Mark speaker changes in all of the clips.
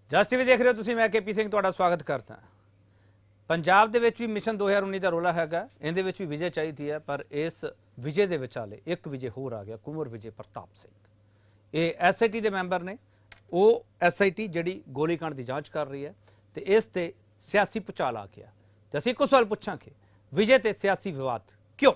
Speaker 1: ਜਸ TV ਦੇਖ ਰਹੇ ਹੋ ਤੁਸੀਂ, ਮੈਂ KP ਸਿੰਘ ਤੁਹਾਡਾ ਸਵਾਗਤ ਕਰਦਾ। ਪੰਜਾਬ ਦੇ ਵਿੱਚ ਵੀ ਮਿਸ਼ਨ 2019 ਦਾ ਰੋਲਾ ਹੈਗਾ, ਇਹਦੇ ਵਿੱਚ ਵੀ ਵਿਜੇ ਚਾਹੀਦੀ ਹੈ, ਪਰ ਇਸ ਵਿਜੇ ਦੇ ਵਿਚਾਲੇ ਇੱਕ ਵਿਜੇ ਹੋਰ ਆ ਗਿਆ, ਕੁੰਵਰ ਵਿਜੇ ਪ੍ਰਤਾਪ ਸਿੰਘ। ਇਹ SIT ਦੇ ਮੈਂਬਰ ਨੇ, ਉਹ SIT ਜਿਹੜੀ ਗੋਲੀकांड ਦੀ ਜਾਂਚ ਕਰ ਰਹੀ ਹੈ ਤੇ ਇਸ ਤੇ ਸਿਆਸੀ ਭੁਚਾਲ ਆ ਗਿਆ। ਤੇ ਅਸੀਂ ਇੱਕੋ ਸਵਾਲ ਪੁੱਛਾਂਗੇ, ਵਿਜੇ ਤੇ ਸਿਆਸੀ ਵਿਵਾਦ ਕਿਉਂ?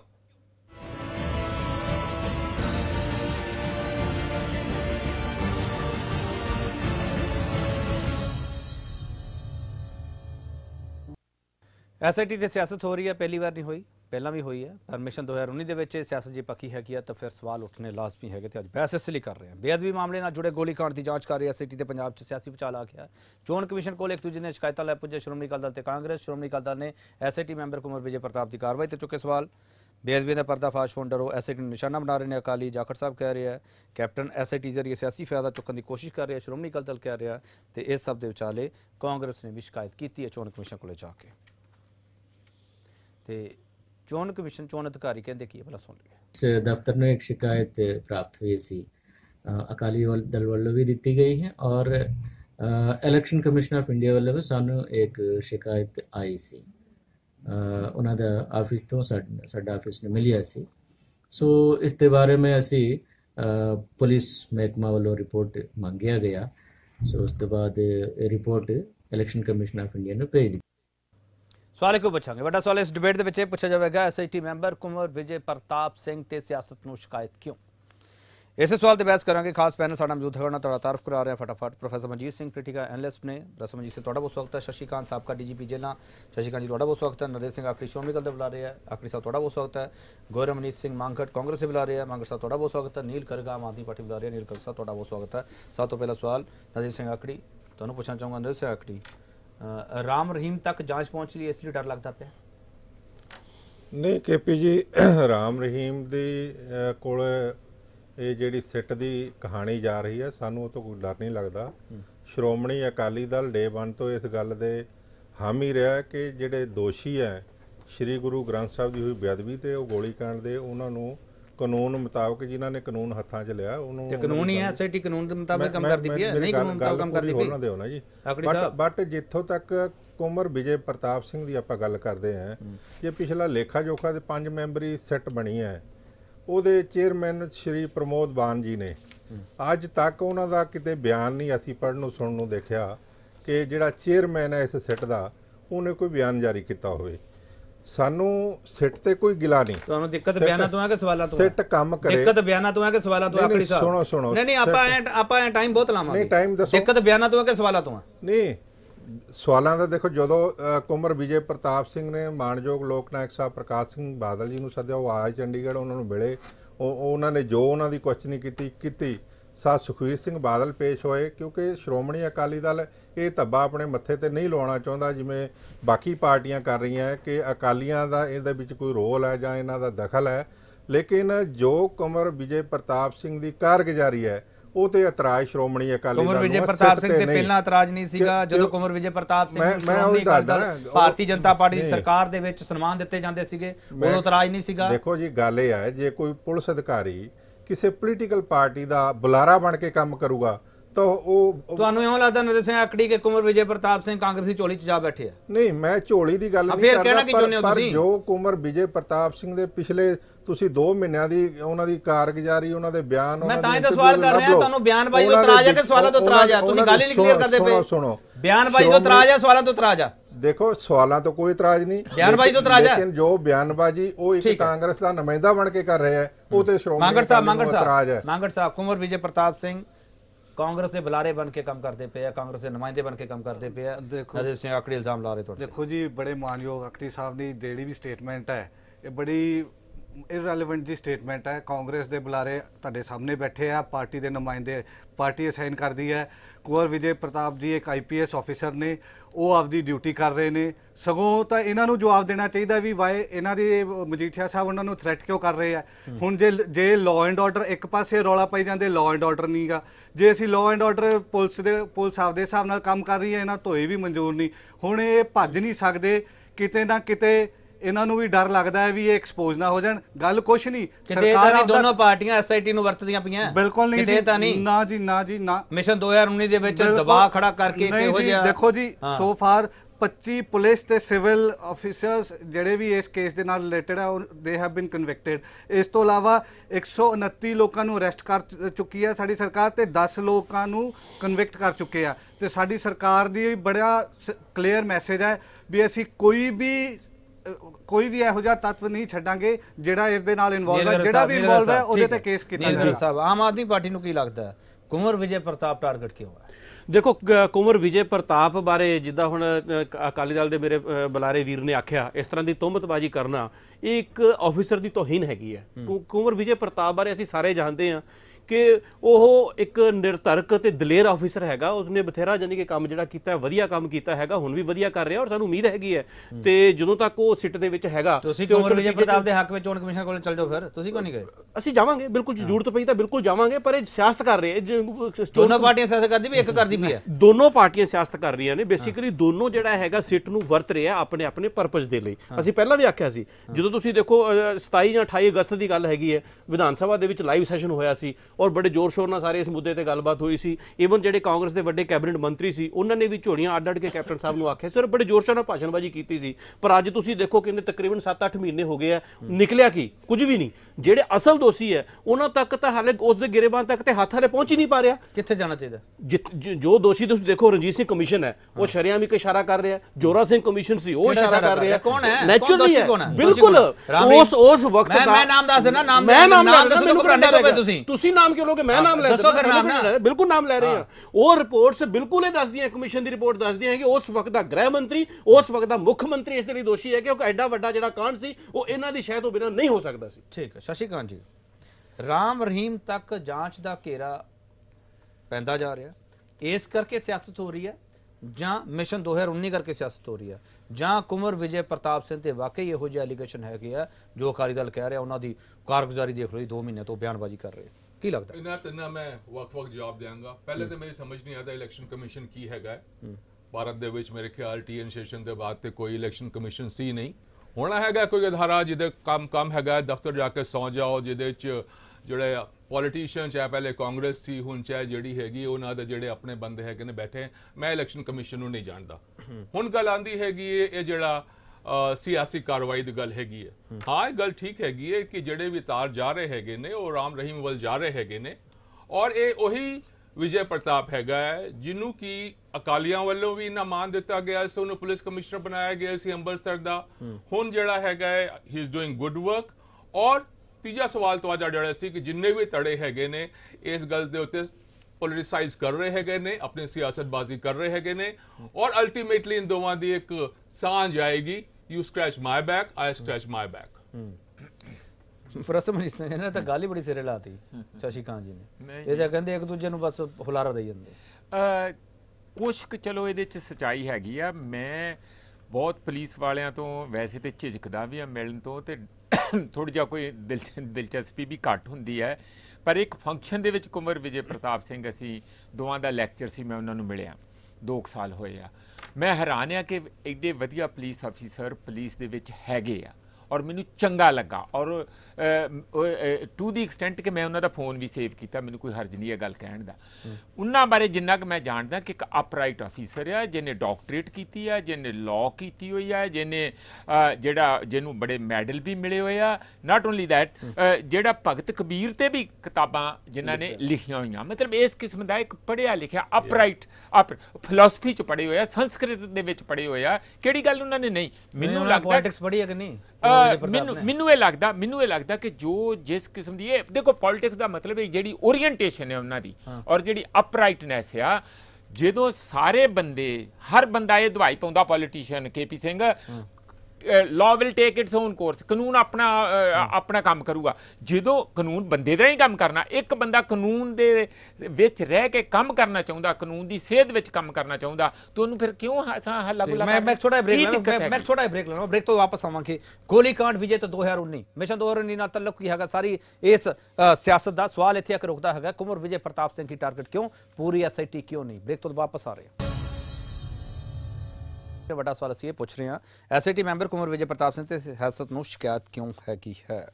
Speaker 1: SIT ਦੀ ਸਿਆਸਤ ਹੋ ਰਹੀ ਹੈ, ਪਹਿਲੀ ਵਾਰ ਨਹੀਂ ਹੋਈ, ਪਹਿਲਾਂ ਵੀ ਹੋਈ ਹੈ, ਪਰ ਮਿਸ਼ਨ 2019 ਦੇ ਵਿੱਚ ਸਿਆਸਤ ਜੇ ਪੱਕੀ ਹੈਗੀ ਆ ਤਾਂ ਫਿਰ ਸਵਾਲ ਉੱਠਣੇ ਲਾਜ਼ਮੀ ਹੈਗੇ। ਤੇ ਅੱਜ ਬਹਿਸ ਇਸ ਲਈ ਕਰ ਰਹੇ ਹਾਂ, ਬੇਅਦਬੀ ਮਾਮਲੇ ਨਾਲ ਜੁੜੇ ਗੋਲੀकांड ਦੀ ਜਾਂਚ ਕਰ ਰਹੀ SIT ਤੇ ਪੰਜਾਬ 'ਚ ਸਿਆਸੀ ਭੁਚਾਲ ਆ ਗਿਆ। ਚੋਣ ਕਮਿਸ਼ਨ ਕੋਲ ਇੱਕ ਦੂਜੇ ਨੇ ਸ਼ਿਕਾਇਤਾਂ ਲੈ ਪੁੱਜੇ ਸ਼੍ਰੋਮਣੀ ਅਕਾਲੀ ਦਲ ਤੇ ਕਾਂਗਰਸ। ਸ਼੍ਰੋਮਣੀ ਅਕਾਲੀ ਦਲ ਨੇ SIT ਮੈਂਬਰ ਕੁੰਵਰ ਵਿਜੇ ਪ੍ਰਤਾਪ ਦੀ ਕਾਰਵਾਈ ਤੇ ਚੁੱਕੇ ਸਵਾਲ। ਬੇਅਦਬੀ ਦਾ ਪਰਦਾਫਾਸ਼ ਹੋਣ ਡਰੋ SIT ਨੂੰ ਨਿਸ਼ਾਨਾ ਬਣਾ ਰਹੇ ਨੇ ਅਕਾਲੀ। ਜਾਖੜ ਸਾਹਿਬ ਕਹਿ ਰਿਹਾ ਕੈਪਟਨ SIT ਜ਼ਰੀਏ ਸਿਆਸੀ ਫਾਇਦਾ ਚੁੱਕਣ ਦੀ ਕੋਸ਼ਿਸ਼ ਕਰ ਰਿਹਾ, ਸ਼੍ਰੋਮਣੀ ਅਕਾਲੀ ਦਲ ਕਹਿ ਰਿਹਾ। ਤੇ ਇਸ ਸਭ ਦੇ ਵਿਚਾਲੇ ਕਾਂਗਰਸ ਨੇ ਵੀ ਸ਼ਿਕਾਇਤ ਕੀਤੀ ਹੈ ਚੋਣ ਕਮਿਸ਼ਨ ਕੋਲ ਜਾ ਕੇ। ਤੇ ਚੋਣ ਕਮਿਸ਼ਨ ਚੋਣ ਅਧਿਕਾਰੀ ਕਹਿੰਦੇ ਕੀ ਹੈ, ਭਲਾ ਸੁਣ ਲਈਏ।
Speaker 2: दफ्तर में एक शिकायत प्राप्त हुई सी अकाली दल वालों भी दी गई है और इलेक्शन कमिशन ऑफ इंडिया वालों भी सानू एक शिकायत आई सी उन्हों का आफिस तो साडा आफिस ने मिलिया सी। सो इस दे बारे में असी पुलिस महकमा वालों रिपोर्ट मंगिया गया। सो उस तो बाद report election commission of India ने भेज दी।
Speaker 1: सवाल क्यों पूछा, बड़ा सवाल इस डिबेट के विच पूछा जाएगा, SIT मैंबर कुंवर विजय प्रताप सिंह ते सियासत नूं शिकायत क्यों? इस सवाल पर बहस करांगे। खास पैनल साडा मौजूद है, उन्होंने तारुफ करा रहे हैं फटाफट। प्रोफैसर मनजीत सिंह पीटीका एनालिस्ट ने, प्रोफैसर मनजीत सिंह तुहाडा बहुत स्वागत है। शशिकांत साबका DGP जेलां, शशिकांत जी तुहाडा बहुत स्वागत है। नरदेव सिंह आखरी श्रोमणी अकाली दल बुला रहे हैं, आखरी साहब तुहाडा बहुत स्वागत है। गौरवमनीत सिंह मांगट कांग्रेस से बुला रहे हैं, मांगट साहब तुहाडा बहुत स्वागत है। नील गर्ग आम आदमी पार्टी बुला रहे हैं, नील गर्ग साहब तुहाडा बहुत स्वागत है। सब तो पहला सवाल नरदेव सिंह आखड़ी तुहानूं पुछना चाहूँगा। नरदेव सिंह आखड़ी, राम रहीम तक जांच पहुँच ली, इसलिए डर लगता पिया?
Speaker 3: नहीं KP जी, राम रहीम दी कोल ये जिहड़ी सिट दी कहानी जा रही है, सानू तो कोई डर नहीं लगता। श्रोमणी अकाली दल डे 1 तो इस गल दे हामी रहा कि जिहड़े दोषी है श्री गुरु ग्रंथ साहब की हुई बेअदबी ते वो गोलीकांड दे उन्हां नूं कानून मुताबिक जिन्हां ने कानून हत्थां 'च लिया उन्होंने
Speaker 1: कानून ही है, SIT कानून के मुताबिक काम करदी पई है, नहीं कानून का काम करदी पई
Speaker 3: होना देओ ना जी। बट जिथों तक कुंवर विजय प्रताप सिंह की आपां गल करते हैं, जे पिछला लेखा जोखा दे 5 मैंबरी सिट बनी है, ਉਹਦੇ चेयरमैन श्री प्रमोद बान जी ने अज तक उन्हों का किते बयान नहीं असी पढ़न नूं सुणन नूं देखिया कि जिहड़ा चेयरमैन है इस सिट का उन्हें कोई बयान जारी किया होवे। सानू सिट ते कोई गिला नहीं।
Speaker 1: ਤੁਹਾਨੂੰ ਦਿੱਕਤ ਬਿਆਨਾਂ ਤੋਂ ਹੈ ਕਿ ਸਵਾਲਾਂ ਤੋਂ?
Speaker 3: ਸਿਟ ਕੰਮ ਕਰੇ।
Speaker 1: ਦਿੱਕਤ ਬਿਆਨਾਂ ਤੋਂ ਹੈ ਕਿ ਸਵਾਲਾਂ ਤੋਂ? ਆਖਰੀ ਸਾਹਿਬ
Speaker 3: ਸੁਣੋ
Speaker 1: ਨਹੀਂ ਆਪਾਂ ਟਾਈਮ ਬਹੁਤ ਲਾਵਾਂਗੇ।
Speaker 3: ਨਹੀਂ ਟਾਈਮ ਦੱਸੋ।
Speaker 1: ਦਿੱਕਤ ਬਿਆਨਾਂ ਤੋਂ ਹੈ ਕਿ ਸਵਾਲਾਂ ਤੋਂ ਹੈ? ਨਹੀਂ
Speaker 3: ਸਵਾਲਾਂ ਦਾ ਦੇਖੋ, ਜਦੋਂ ਕੁੰਵਰ ਵਿਜੇ ਪ੍ਰਤਾਪ ਸਿੰਘ ਨੇ ਮਾਨਯੋਗ ਲੋਕ ਨਾਇਕ ਸਾਹਿਬ ਪ੍ਰਕਾਸ਼ ਸਿੰਘ ਬਾਦਲ ਜੀ ਨੂੰ ਸੱਦਿਆ, ਉਹ ਆਏ ਚੰਡੀਗੜ੍ਹ, ਉਹਨਾਂ ਨੂੰ ਮਿਲੇ, ਉਹਨਾਂ ਨੇ ਜੋ ਉਹਨਾਂ ਦੀ ਕੁਐਸਚਨਿੰਗ ਕੀਤੀ। ਸਾਥ ਸੁਖਬੀਰ ਸਿੰਘ ਬਾਦਲ ਪੇਸ਼ ਹੋਏ, ਕਿਉਂਕਿ ਸ਼੍ਰੋਮਣੀ ਅਕਾਲੀ ਦਲ ਇਹ ਧੱਬਾ ਆਪਣੇ ਮੱਥੇ ਤੇ ਨਹੀਂ ਲਾਉਣਾ ਚਾਹੁੰਦਾ ਜਿਵੇਂ ਬਾਕੀ ਪਾਰਟੀਆਂ ਕਰ ਰਹੀਆਂ ਕਿ ਅਕਾਲੀਆਂ ਦਾ ਇਹਦੇ ਵਿੱਚ ਕੋਈ ਰੋਲ ਹੈ ਜਾਂ ਇਹਨਾਂ ਦਾ ਦਖਲ ਹੈ। ਲੇਕਿਨ ਜੋ ਕੁੰਵਰ ਵਿਜੇ ਪ੍ਰਤਾਪ ਸਿੰਘ ਦੀ ਕਾਰਗੁਜ਼ਾਰੀ ਹੈ ਉਹ ਤੇ ਇਤਰਾਜ਼ ਸ਼੍ਰੋਮਣੀ ਅਕਾਲੀ ਦਲ ਨੂੰ।
Speaker 1: ਕੁੰਵਰ ਵਿਜੇ ਪ੍ਰਤਾਪ ਸਿੰਘ ਤੇ ਪਹਿਲਾਂ ਇਤਰਾਜ਼ ਨਹੀਂ ਸੀਗਾ, ਜਦੋਂ ਕੁੰਵਰ ਵਿਜੇ ਪ੍ਰਤਾਪ ਸਿੰਘ ਨੂੰ ਸ਼੍ਰੋਮਣੀ ਅਕਾਲੀ ਦਲ ਭਾਰਤੀ ਜਨਤਾ ਪਾਰਟੀ ਦੀ ਸਰਕਾਰ ਦੇ ਵਿੱਚ ਸਨਮਾਨ ਦਿੱਤੇ ਜਾਂਦੇ ਸੀਗੇ, ਉਦੋਂ ਇਤਰਾਜ਼ ਨਹੀਂ ਸੀਗਾ।
Speaker 3: ਦੇਖੋ ਜੀ, ਗੱਲ ਇਹ ਹੈ, ਜੇ ਕੋਈ ਪੁਲਿਸ ਅਧਿਕਾਰੀ ਕਿਸੇ ਪੋਲੀਟੀਕਲ ਪਾਰਟੀ ਦਾ ਬੁਲਾਰਾ ਬਣ ਕੇ ਕੰਮ ਕਰੂਗਾ ਤਾਂ ਉਹ ਤੁਹਾਨੂੰ ਇਉਂ ਲੱਗਦਾ ਨਰदेव ਸਿੰਘ ਆਕੜੀ ਕਿ ਕੁੰਵਰ ਵਿਜੇ ਪ੍ਰਤਾਪ ਸਿੰਘ ਕਾਂਗਰਸੀ ਝੋਲੀ 'ਚ ਜਾ ਬੈਠੇ ਆ? ਨਹੀਂ, ਮੈਂ ਝੋਲੀ ਦੀ ਗੱਲ ਨਹੀਂ ਕਰਦਾ, ਪਰ ਜੋ ਕੁੰਵਰ ਵਿਜੇ ਪ੍ਰਤਾਪ ਸਿੰਘ ਦੇ ਪਿਛਲੇ ਤੁਸੀਂ 2 ਮਹੀਨਿਆਂ ਦੀ ਉਹਨਾਂ ਦੀ ਕਾਰਗੁਜ਼ਾਰੀ, ਉਹਨਾਂ ਦੇ ਬਿਆਨ,
Speaker 1: ਮੈਂ ਤਾਂ ਹੀ ਤਾਂ ਸਵਾਲ ਕਰ ਰਿਹਾ, ਤੁਹਾਨੂੰ ਬਿਆਨਬਾਜ਼ੀ ਤੋਂ ਇਤਰਾਜ਼ ਹੈ ਕਿ ਸਵਾਲਾਂ ਤੋਂ ਇਤਰਾਜ਼ ਹੈ? ਤੁਸੀਂ ਗੱਲ ਹੀ ਨਹੀਂ ਕਲੀਅਰ ਕਰਦੇ ਪਏ।
Speaker 3: ਸੁਣੋ,
Speaker 1: ਬਿਆਨਬਾਜ਼ੀ ਤੋਂ ਇਤਰਾਜ਼ ਹੈ, ਸਵਾਲਾਂ ਤੋਂ ਇਤਰਾਜ਼ ਆ?
Speaker 3: देखो सवालों तो कोई इतराज नहीं,
Speaker 1: बयानबाजी तो इतराज है,
Speaker 3: लेकिन जो बयानबाजी वो एक कांग्रेस का नुमाइंदा बन के कर रहे हैं वो तो श्रोमणी इतराज है।
Speaker 1: मांगट साहब, कुंवर विजय प्रताप सिंह कांग्रेस के बुलारे बन के काम करते पे, कांग्रेस के नुमाइंदे बन के काम करते पे, नरदेव सिंह आकड़ी इल्जाम ला रहे।
Speaker 4: देखो जी, बड़े मानयोग आकड़ी साहब ने जेड़ी भी स्टेटमेंट है ये बड़ी इररेलेवेंट जी स्टेटमेंट है। कांग्रेस के बुलारे तुहाडे सामने बैठे आ, पार्टी के नुमाइंदे पार्टी असाइन कर दी है। कुंवर विजय प्रताप जी एक IPS ऑफिसर ने, वो आपकी ड्यूटी कर रहे हैं, सगों तो इन्हों जवाब देना चाहिए भी वाए इन्हों के मजीठिया साहब उन्होंने थ्रैट क्यों कर रहे हैं। हुण जे लॉ एंड ऑर्डर एक पासे रौला पाई जाते, लॉ एंड ऑर्डर नहीं गा, जे असी लॉ एंड ऑर्डर पुलिस आपके हिसाब नाल काम कर रही है, इन्हों तो ये भी मंजूर नहीं। हुण ये भज नहीं सकते, किते ना किते ਇਹਨਾਂ ਨੂੰ ਵੀ ਡਰ ਲੱਗਦਾ ਹੈ ਵੀ ਇਹ ਐਕਸਪੋਜ਼ ਨਾ ਹੋ ਜਾਣ। ਗੱਲ ਕੁਛ ਨਹੀਂ,
Speaker 1: ਸਰਕਾਰ ਦੋਨੋਂ ਪਾਰਟੀਆਂ ਐਸਆਈਟੀ ਨੂੰ ਵਰਤਦੀਆਂ ਪਈਆਂ।
Speaker 4: ਬਿਲਕੁਲ ਨਹੀਂ ਜੀ, ਨਾ ਜੀ, ਨਾ ਜੀ, ਨਾ।
Speaker 1: ਮਿਸ਼ਨ 2019 ਦੇ ਵਿੱਚ ਦਬਾਅ ਖੜਾ ਕਰਕੇ ਕਿਹੋ ਜਿਹਾ
Speaker 4: ਦੇਖੋ ਜੀ, ਸੋ ਫਾਰ 25 ਪੁਲਿਸ ਤੇ ਸਿਵਲ ਆਫੀਸਰਸ ਜਿਹੜੇ ਵੀ ਇਸ ਕੇਸ ਦੇ ਨਾਲ ਰਿਲੇਟਡ ਹੈ ਦੇ ਹੈਵ ਬੀਨ ਕਨਵਿਕਟਡ। ਇਸ ਤੋਂ ਇਲਾਵਾ 129 ਲੋਕਾਂ ਨੂੰ ਅਰੈਸਟ ਕਰ ਚੁੱਕੀ ਹੈ ਸਾਡੀ ਸਰਕਾਰ ਤੇ 10 ਲੋਕਾਂ ਨੂੰ ਕਨਵਿਕਟ ਕਰ ਚੁੱਕੇ ਆ। ਤੇ ਸਾਡੀ ਸਰਕਾਰ ਦੀ ਬੜਾ ਕਲੀਅਰ ਮੈਸੇਜ ਹੈ ਵੀ ਅਸੀਂ ਕੋਈ ਵੀ ਇਹੋ ਜਿਹਾ ਤੱਤਵ ਨਹੀਂ ਛੱਡਾਂਗੇ ਜਿਹੜਾ ਇਸ ਦੇ ਨਾਲ ਇਨਵੋਲਵ ਹੈ। ਜਿਹੜਾ ਵੀ ਇਨਵੋਲਵ ਹੈ ਉਹਦੇ ਤੇ ਕੇਸ ਕੀਤਾ ਜਾਏਗਾ।
Speaker 1: ਆਮ ਆਦਮੀ ਪਾਰਟੀ ਨੂੰ ਕੀ ਲੱਗਦਾ ਹੈ ਕੁੰਵਰ ਵਿਜੇ ਪ੍ਰਤਾਪ ਟਾਰਗੇਟ ਕਿਉਂ ਹੈ?
Speaker 5: ਦੇਖੋ, ਕੁੰਵਰ ਵਿਜੇ ਪ੍ਰਤਾਪ ਬਾਰੇ ਜਿੱਦਾਂ ਹੁਣ ਅਕਾਲੀ ਦਲ ਦੇ ਮੇਰੇ ਬੁਲਾਰੇ ਵੀਰ ਨੇ ਆਖਿਆ, ਇਸ ਤਰ੍ਹਾਂ ਦੀ ਤੋਹਮਤਬਾਜ਼ੀ ਕਰਨਾ ਇਹ ਇੱਕ ਆਫੀਸਰ ਦੀ ਤੋਹੀਨ ਹੈਗੀ ਹੈ। ਕੁੰਵਰ ਵਿਜੇ ਪ੍ਰਤਾਪ ਬਾਰੇ ਅਸੀਂ ਸਾਰੇ ਜਾਣਦੇ ਹਾਂ ਕਿ ਉਹ ਇੱਕ ਨਿਰਧਰਕ ਤੇ ਦਲੇਰ ਆਫੀਸਰ ਹੈਗਾ। ਉਸਨੇ ਬਥੇਰਾ ਜਾਨੀ ਕਿ ਕੰਮ ਜਿਹੜਾ ਕੀਤਾ, ਵਧੀਆ ਕੰਮ ਕੀਤਾ ਹੈਗਾ, ਹੁਣ ਵੀ ਵਧੀਆ ਕਰ ਰਿਹਾ ਔਰ ਸਾਨੂੰ ਉਮੀਦ ਹੈਗੀ ਹੈ ਤੇ ਜਦੋਂ ਤੱਕ ਉਹ ਸਿੱਟ ਦੇ ਵਿੱਚ ਹੈਗਾ।
Speaker 1: ਤੁਸੀਂ ਕੁੰਵਰ ਵਿਜੇ ਪ੍ਰਤਾਪ ਦੇ ਹੱਕ ਵਿੱਚ ਚੋਣ ਕਮਿਸ਼ਨ ਕੋਲ ਚੱਲ ਜਾਓ, ਫਿਰ ਤੁਸੀਂ ਕਿਉਂ ਨਹੀਂ ਗਏ?
Speaker 5: ਅਸੀਂ ਜਾਵਾਂਗੇ, ਬਿਲਕੁਲ ਜ਼ਰੂਰਤ ਪਈ ਤਾਂ ਬਿਲਕੁਲ ਜਾਵਾਂਗੇ, ਪਰ ਇਹ ਸਿਆਸਤ ਕਰ ਰਹੇ
Speaker 1: ਦੋਨੋਂ ਪਾਰਟੀਆਂ ਸਿਆਸਤ ਕਰਦੀ ਵੀ ਇੱਕ ਕਰਦੀ ਵੀ ਹੈ।
Speaker 5: ਦੋਨੋਂ ਪਾਰਟੀਆਂ ਸਿਆਸਤ ਕਰ ਰਹੀਆਂ ਨੇ। ਬੇਸਿਕਲੀ ਦੋਨੋਂ ਜਿਹੜਾ ਹੈਗਾ ਸਿੱਟ ਨੂੰ ਵਰਤ ਰਿਹਾ ਆਪਣੇ ਆਪਣੇ ਪਰਪਸ ਦੇ ਲਈ। ਅਸੀਂ ਪਹਿਲਾਂ ਵੀ ਆਖਿਆ ਸੀ, ਜਦੋਂ ਤੁਸੀਂ ਦੇਖੋ 27 ਜਾਂ 28 ਅਗਸਤ ਦੀ ਗੱਲ ਹੈਗੀ ਹੈ, ਵਿਧਾਨ ਸਭਾ ਦੇ ਵਿੱਚ ਲਾਈਵ ਸੈਸ਼ਨ ਹੋਇਆ ਸੀ ਔਰ ਬੜੇ ਜ਼ੋਰ ਸ਼ੋਰ ਸਾਰੇ ਇਸ ਮੁੱਦੇ ਤੇ ਗੱਲਬਾਤ ਹੋਈ ਸੀ। ਈਵਨ ਜਿਹੜੇ ਕਾਂਗਰਸ ਦੇ ਵੱਡੇ ਕੈਬਨਿਟ ਮੰਤਰੀ ਸੀ ਉਹਨਾਂ ਨੇ ਵੀ ਝੋਲੀਆਂ ਅੱਡ ਕੇ ਕੈਪਟਨ ਸਾਹਿਬ ਨੂੰ ਆਖਿਆ ਸੀ ਔਰ ਬੜੇ ਜ਼ੋਰ-ਸ਼ੋਰ ਨਾਲ ਭਾਸ਼ਣਬਾਜ਼ੀ ਕੀਤੀ ਸੀ। ਪਰ ਅੱਜ ਤੁਸੀਂ ਦੇਖੋ ਕਿ ਤਕਰੀਬਨ 7-8 ਮਹੀਨੇ ਹੋ ਗਏ ਆ, ਨਿਕਲਿਆ ਕੀ? ਕੁਝ ਵੀ ਨਹੀਂ। ਜਿਹੜੇ ਅਸਲ ਦੋਸ਼ੀ ਹੈ ਉਹਨਾਂ ਤੱਕ ਤਾਂ ਹਾਲੇ ਉਸ ਦੇ ਗਿਰੇਬਾਨ ਤੱਕ ਤੇ ਹੱਥ ਹਾਲੇ ਪਹੁੰਚ ਹੀ ਨਹੀਂ ਪਾ ਰਿਹਾ।
Speaker 1: ਕਿੱਥੇ ਜਾਣਾ ਚਾਹੀਦਾ?
Speaker 5: ਜੋ ਦੋਸ਼ੀ ਤੁਸੀਂ ਦੇਖੋ, ਰਣਜੀਤ ਸਿੰਘ ਕਮਿਸ਼ਨ ਹੈ ਉਹ ਸ਼ਰੇਆਮ ਇੱਕ ਇਸ਼ਾਰਾ ਕਰ ਰਿਹਾ, ਜੋਰਾ ਸਿੰਘ ਕਮਿਸ਼ਨ ਸੀ ਉਹ ਇਸ਼ਾਰਾ ਕਰ ਰਿਹਾ।
Speaker 1: ਕੌਣ ਹੈ?
Speaker 5: ਨੈਚੁਰਲੀ ਹੈ, ਬਿਲਕੁਲ। ਉਸ ਵਕਤ ਦਾ
Speaker 1: ਮੈਂ ਨਾਮ ਦੱਸ ਦੇਣਾ, ਨਾਮ
Speaker 5: ਦੱਸੋ। ਮੈਨੂੰ ਕਰਨਾ ਤੁਸੀਂ ਨਾਮ ਕਿਉਂ ਲੋਗੇ? ਮੈਂ ਨਾਮ ਲੈ ਰਿਹਾ, ਬਿਲਕੁਲ ਨਾਮ ਲੈ ਰਹੇ ਹਾਂ। ਉਹ ਰਿਪੋਰਟਸ ਬਿਲਕੁਲ ਇਹ ਦੱਸਦੀਆਂ, ਕਮਿਸ਼ਨ ਦੀ ਰਿਪੋਰਟ ਦੱਸਦੀ ਹੈ ਕਿ ਉਸ ਵਕਤ ਦਾ ਗ੍ਰਹਿ ਮੰਤਰੀ, ਉਸ ਵਕਤ ਦਾ ਮੁੱਖ ਮੰਤਰੀ ਇਸ ਦੇ ਲਈ ਦੋਸ਼ੀ ਹੈ ਕਿ ਉਹ ਐਡਾ ਵੱਡਾ ਜਿਹੜਾ ਕਾਂਡ ਸੀ ਉਹ ਇਹਨਾਂ ਦੀ ਸ਼ਹਿ ਤੋਂ ਬਿਨਾਂ ਨਹੀਂ ਹੋ ਸਕਦਾ ਸੀ।
Speaker 1: ਠੀਕ ਹੈ ਸ਼ਸ਼ੀਕਾਂਤ ਜੀ, ਰਾਮ ਰਹੀਮ ਤੱਕ ਜਾਂਚ ਦਾ ਘੇਰਾ ਪੈਂਦਾ ਜਾ ਰਿਹਾ, ਇਸ ਕਰਕੇ ਸਿਆਸਤ ਹੋ ਰਹੀ ਹੈ ਜਾਂ ਮਿਸ਼ਨ 2019 ਕਰਕੇ ਸਿਆਸਤ ਹੋ ਰਹੀ ਹੈ, ਜਾਂ ਕੁੰਵਰ ਵਿਜੇ ਪ੍ਰਤਾਪ ਸਿੰਘ ਤੇ ਵਾਕਈ ਇਹੋ ਜਿਹੇ ਐਲੀਗੇਸ਼ਨ ਹੈਗੇ ਆ ਜੋ ਅਕਾਲੀ ਦਲ ਕਹਿ ਰਿਹਾ, ਉਹਨਾਂ ਦੀ ਕਾਰਗੁਜ਼ਾਰੀ ਦੇਖ ਲਓ 2 ਮਹੀਨੇ ਤੋਂ ਬਿਆਨਬਾਜ਼ੀ ਕਰ ਰਹੇ? ਕੀ ਲੱਗਦਾ?
Speaker 6: ਇਹਨਾਂ ਤਿੰਨਾਂ ਮੈਂ ਵੱਖ-ਵੱਖ ਜਵਾਬ ਦਿਆਂਗਾ। ਪਹਿਲੇ ਤਾਂ ਮੇਰੀ ਸਮਝ ਨਹੀਂ ਆਉਂਦਾ ਇਲੈਕਸ਼ਨ ਕਮਿਸ਼ਨ ਕੀ ਹੈਗਾ। ਭਾਰਤ ਦੇ ਵਿੱਚ ਮੇਰੇ ਖਿਆਲ TN ਸੈਸ਼ਨ ਦੇ ਬਾਅਦ ਤੇ ਕੋਈ ਇਲੈਕਸ਼ਨ ਕਮਿਸ਼ਨ ਸੀ ਨਹੀਂ। ਹੋਣਾ ਹੈਗਾ ਕੋਈ ਅਧਾਰਾ ਜਿਹਦੇ ਕੰਮ ਹੈਗਾ, ਦਫ਼ਤਰ ਜਾ ਕੇ ਸੌਂ ਜਾਓ, ਜਿਹਦੇ 'ਚ ਜਿਹੜੇ ਪੋਲੀਟੀਸ਼ੀਅਨ ਚਾਹੇ ਪਹਿਲੇ ਕਾਂਗਰਸ ਸੀ, ਹੁਣ ਚਾਹੇ ਜਿਹੜੀ ਹੈਗੀ ਉਹਨਾਂ ਦੇ ਜਿਹੜੇ ਆਪਣੇ ਬੰਦੇ ਹੈਗੇ ਨੇ ਬੈਠੇ। ਮੈਂ ਇਲੈਕਸ਼ਨ ਕਮਿਸ਼ਨ ਨੂੰ ਨਹੀਂ ਜਾਣਦਾ। ਹੁਣ ਗੱਲ ਆਉਂਦੀ ਹੈਗੀ ਇਹ ਜਿਹੜਾ ਸਿਆਸੀ ਕਾਰਵਾਈ ਦੀ ਗੱਲ ਹੈਗੀ ਹੈ। ਹਾਂ, ਇਹ ਗੱਲ ਠੀਕ ਹੈਗੀ ਹੈ ਕਿ ਜਿਹੜੇ ਵੀ ਤਾਰ ਜਾ ਰਹੇ ਹੈਗੇ ਨੇ ਉਹ ਰਾਮ ਰਹੀਮ ਵੱਲ ਜਾ ਰਹੇ ਹੈਗੇ ਨੇ ਔਰ ਇਹ ਉਹੀ ਵਿਜੇ ਪ੍ਰਤਾਪ ਹੈਗਾ ਹੈ ਜਿਹਨੂੰ ਕਿ ਅਕਾਲੀਆਂ ਵੱਲੋਂ ਵੀ ਇਨਾਮ ਮਾਨ ਦਿੱਤਾ ਗਿਆ ਸੀ, ਉਹਨੂੰ ਪੁਲਿਸ ਕਮਿਸ਼ਨਰ ਬਣਾਇਆ ਗਿਆ ਸੀ ਅੰਮ੍ਰਿਤਸਰ ਦਾ। ਹੁਣ ਜਿਹੜਾ ਹੈਗਾ ਹੈ he is doing good work. ਔਰ ਤੀਜਾ ਸਵਾਲ ਤੁਹਾਡਾ ਜਿਹੜਾ ਸੀ ਕਿ ਜਿੰਨੇ ਵੀ ਧੜੇ ਹੈਗੇ ਨੇ ਇਸ ਗੱਲ ਦੇ ਉੱਤੇ ਪੋਲਰਾਈਜ਼ ਕਰ ਰਹੇ ਹੈਗੇ ਨੇ, ਆਪਣੀ ਸਿਆਸਤਬਾਜ਼ੀ ਕਰ ਰਹੇ ਹੈਗੇ ਨੇ ਔਰ ਅਲਟੀਮੇਟਲੀ ਇਨ ਦੋਵਾਂ ਦੀ ਇੱਕ ਸਾਂਝ ਆਏਗੀ, you scratch my back, I scratch my back.
Speaker 1: Prasamjit Singh ਇਹਨਾਂ ਤਾਂ ਗੱਲ ਹੀ ਬੜੀ ਸਿਰੇ ਲਾਤੀ ਸ਼ਸ਼ੀਕਾਂਤ ਜੀ ਨੇ। ਇਹ ਤਾਂ ਕਹਿੰਦੇ ਇੱਕ ਦੂਜੇ ਨੂੰ ਬਸ ਹੁਲਾਰਾ ਦੇਈ ਜਾਂਦੇ।
Speaker 7: ਕੁਛ ਕੁ ਚਲੋ ਇਹਦੇ 'ਚ ਸੱਚਾਈ ਹੈਗੀ ਆ। ਮੈਂ ਬਹੁਤ ਪੁਲਿਸ ਵਾਲਿਆਂ ਤੋਂ ਵੈਸੇ ਤੇ ਝਿਜਕਦਾ ਵੀ ਆ ਮਿਲਣ ਤੋਂ, ਤੇ ਥੋੜ੍ਹਾ ਜਿਹਾ ਕੋਈ ਦਿਲਚਸਪੀ ਵੀ ਘੱਟ ਹੁੰਦੀ ਹੈ। ਪਰ ਇੱਕ ਫੰਕਸ਼ਨ ਦੇ ਵਿੱਚ ਕੁੰਵਰ ਵਿਜੇ ਪ੍ਰਤਾਪ ਸਿੰਘ, ਅਸੀਂ ਦੋਵਾਂ ਦਾ ਲੈਕਚਰ ਸੀ, ਮੈਂ ਉਹਨਾਂ ਨੂੰ ਮਿਲਿਆ, 2 ਸਾਲ ਹੋਏ ਆ। ਮੈਂ ਹੈਰਾਨ ਆ ਕਿ ਐਡੇ ਵਧੀਆ ਪੁਲਿਸ ਅਫੀਸਰ ਪੁਲਿਸ ਦੇ ਵਿੱਚ ਹੈਗੇ ਆ ਔਰ ਮੈਨੂੰ ਚੰਗਾ ਲੱਗਾ। ਔਰ ਟੂ ਦੀ ਐਕਸਟੈਂਟ ਕਿ ਮੈਂ ਉਹਨਾਂ ਦਾ ਫੋਨ ਵੀ ਸੇਵ ਕੀਤਾ, ਮੈਨੂੰ ਕੋਈ ਹਰਜ ਨਹੀਂ ਹੈ ਗੱਲ ਕਹਿਣ ਦਾ। ਉਹਨਾਂ ਬਾਰੇ ਜਿੰਨਾ ਕਿ ਮੈਂ ਜਾਣਦਾ ਕਿ ਇੱਕ ਅਪਰਾਈਟ ਅਫੀਸਰ ਆ, ਜਿਹਨੇ ਡਾਕਟਰੇਟ ਕੀਤੀ ਆ, ਜਿਹਨੇ ਲਾਅ ਕੀਤੀ ਹੋਈ ਆ, ਜਿਹਨੂੰ ਬੜੇ ਮੈਡਲ ਵੀ ਮਿਲੇ ਹੋਏ ਆ। ਨਾਟ ਓਨਲੀ ਦੈਟ, ਜਿਹੜਾ ਭਗਤ ਕਬੀਰ ਤੇ ਵੀ ਕਿਤਾਬਾਂ ਜਿਨ੍ਹਾਂ ਨੇ ਲਿਖੀਆਂ ਹੋਈਆਂ, ਮਤਲਬ ਇਸ ਕਿਸਮ ਦਾ ਇੱਕ ਪੜ੍ਹਿਆ ਲਿਖਿਆ ਅਪਰਾਈਟ, ਫਿਲਾਸਫੀ 'ਚ ਪੜ੍ਹੇ ਹੋਏ ਆ, ਸੰਸਕ੍ਰਿਤ ਦੇ ਵਿੱਚ ਪੜ੍ਹੇ ਹੋਏ ਆ। ਕਿਹੜੀ ਗੱਲ ਉਹਨਾਂ ਨੇ ਨਹੀਂ, ਮੈਨੂੰ ਲੱਗਦਾ
Speaker 1: ਪੋਲਿਟਿਕਸ ਪੜ੍ਹੀ ਹੈ ਕਿ ਨਹੀਂ?
Speaker 7: ਮੈਨੂੰ ਇਹ ਲੱਗਦਾ ਕਿ ਜੋ ਜਿਸ ਕਿਸਮ ਦੀ, ਇਹ ਦੇਖੋ ਪੋਲਿਟਿਕਸ ਦਾ ਮਤਲਬ ਹੈ ਜਿਹੜੀ ਓਰੀਐਂਟੇਸ਼ਨ ਹੈ ਉਹਨਾਂ ਦੀ ਔਰ ਜਿਹੜੀ ਅਪਰਾਈਟਨੈਸ ਆ। ਜਦੋਂ ਸਾਰੇ ਬੰਦੇ, ਹਰ ਬੰਦਾ ਇਹ ਦਵਾਈ ਪਾਉਂਦਾ politician KP Singh, law will take its own course, ਕਾਨੂੰਨ ਆਪਣਾ ਕੰਮ ਕਰੂਗਾ। ਜਦੋਂ ਕਾਨੂੰਨ ਬੰਦੇ ਦਾ ਹੀ ਕੰਮ ਕਰਨਾ, ਇੱਕ ਬੰਦਾ ਕਾਨੂੰਨ ਦੇ ਵਿੱਚ ਰਹਿ ਕੇ ਕੰਮ ਕਰਨਾ ਚਾਹੁੰਦਾ, ਕਾਨੂੰਨ ਦੀ ਸੇਧ ਵਿੱਚ ਕੰਮ ਕਰਨਾ ਚਾਹੁੰਦਾ, ਤਾਂ ਉਹਨੂੰ ਫਿਰ ਕਿਉਂ
Speaker 1: ਮੈਂ ਛੋਟਾ ਬ੍ਰੇਕ ਲੈਣਾ, ਬ੍ਰੇਕ ਤੋਂ ਵਾਪਸ ਆਵਾਂਗੇ। ਗੋਲੀकांड ਵਿਜੇ ਤੋਂ 2019 ਮਿਸ਼ਨ 2019 ਨਾਲ ਤਾਲੁਕ ਕੀ ਹੈਗਾ ਸਾਰੀ ਇਸ ਸਿਆਸਤ ਦਾ? ਸਵਾਲ ਇੱਥੇ ਆ ਕੇ ਰੁਕਦਾ ਹੈਗਾ, ਕੁੰਵਰ ਵਿਜੇ ਪ੍ਰਤਾਪ ਸਿੰਘ ਕੀ ਟਾਰਗੇਟ ਕਿਉਂ? ਪੂਰੀ SIT ਕਿਉਂ ਨਹੀਂ? ਬ੍ਰੇਕ ਤੋਂ ਵਾਪਸ ਆ ਰਹੇ ਹਾਂ। ਵੱਡਾ ਸਵਾਲ ਅਸੀਂ ਇਹ ਪੁੱਛ ਰਹੇ ਹਾਂ, ਐਸਆਈਟੀ ਮੈਂਬਰ ਕੁੰਵਰ ਵਿਜੇ ਪ੍ਰਤਾਪ ਸਿੰਘ ਤੇ ਸਿਆਸਤ ਨੂੰ ਸ਼ਿਕਾਇਤ ਕਿਉਂ ਹੈਗੀ ਹੈ?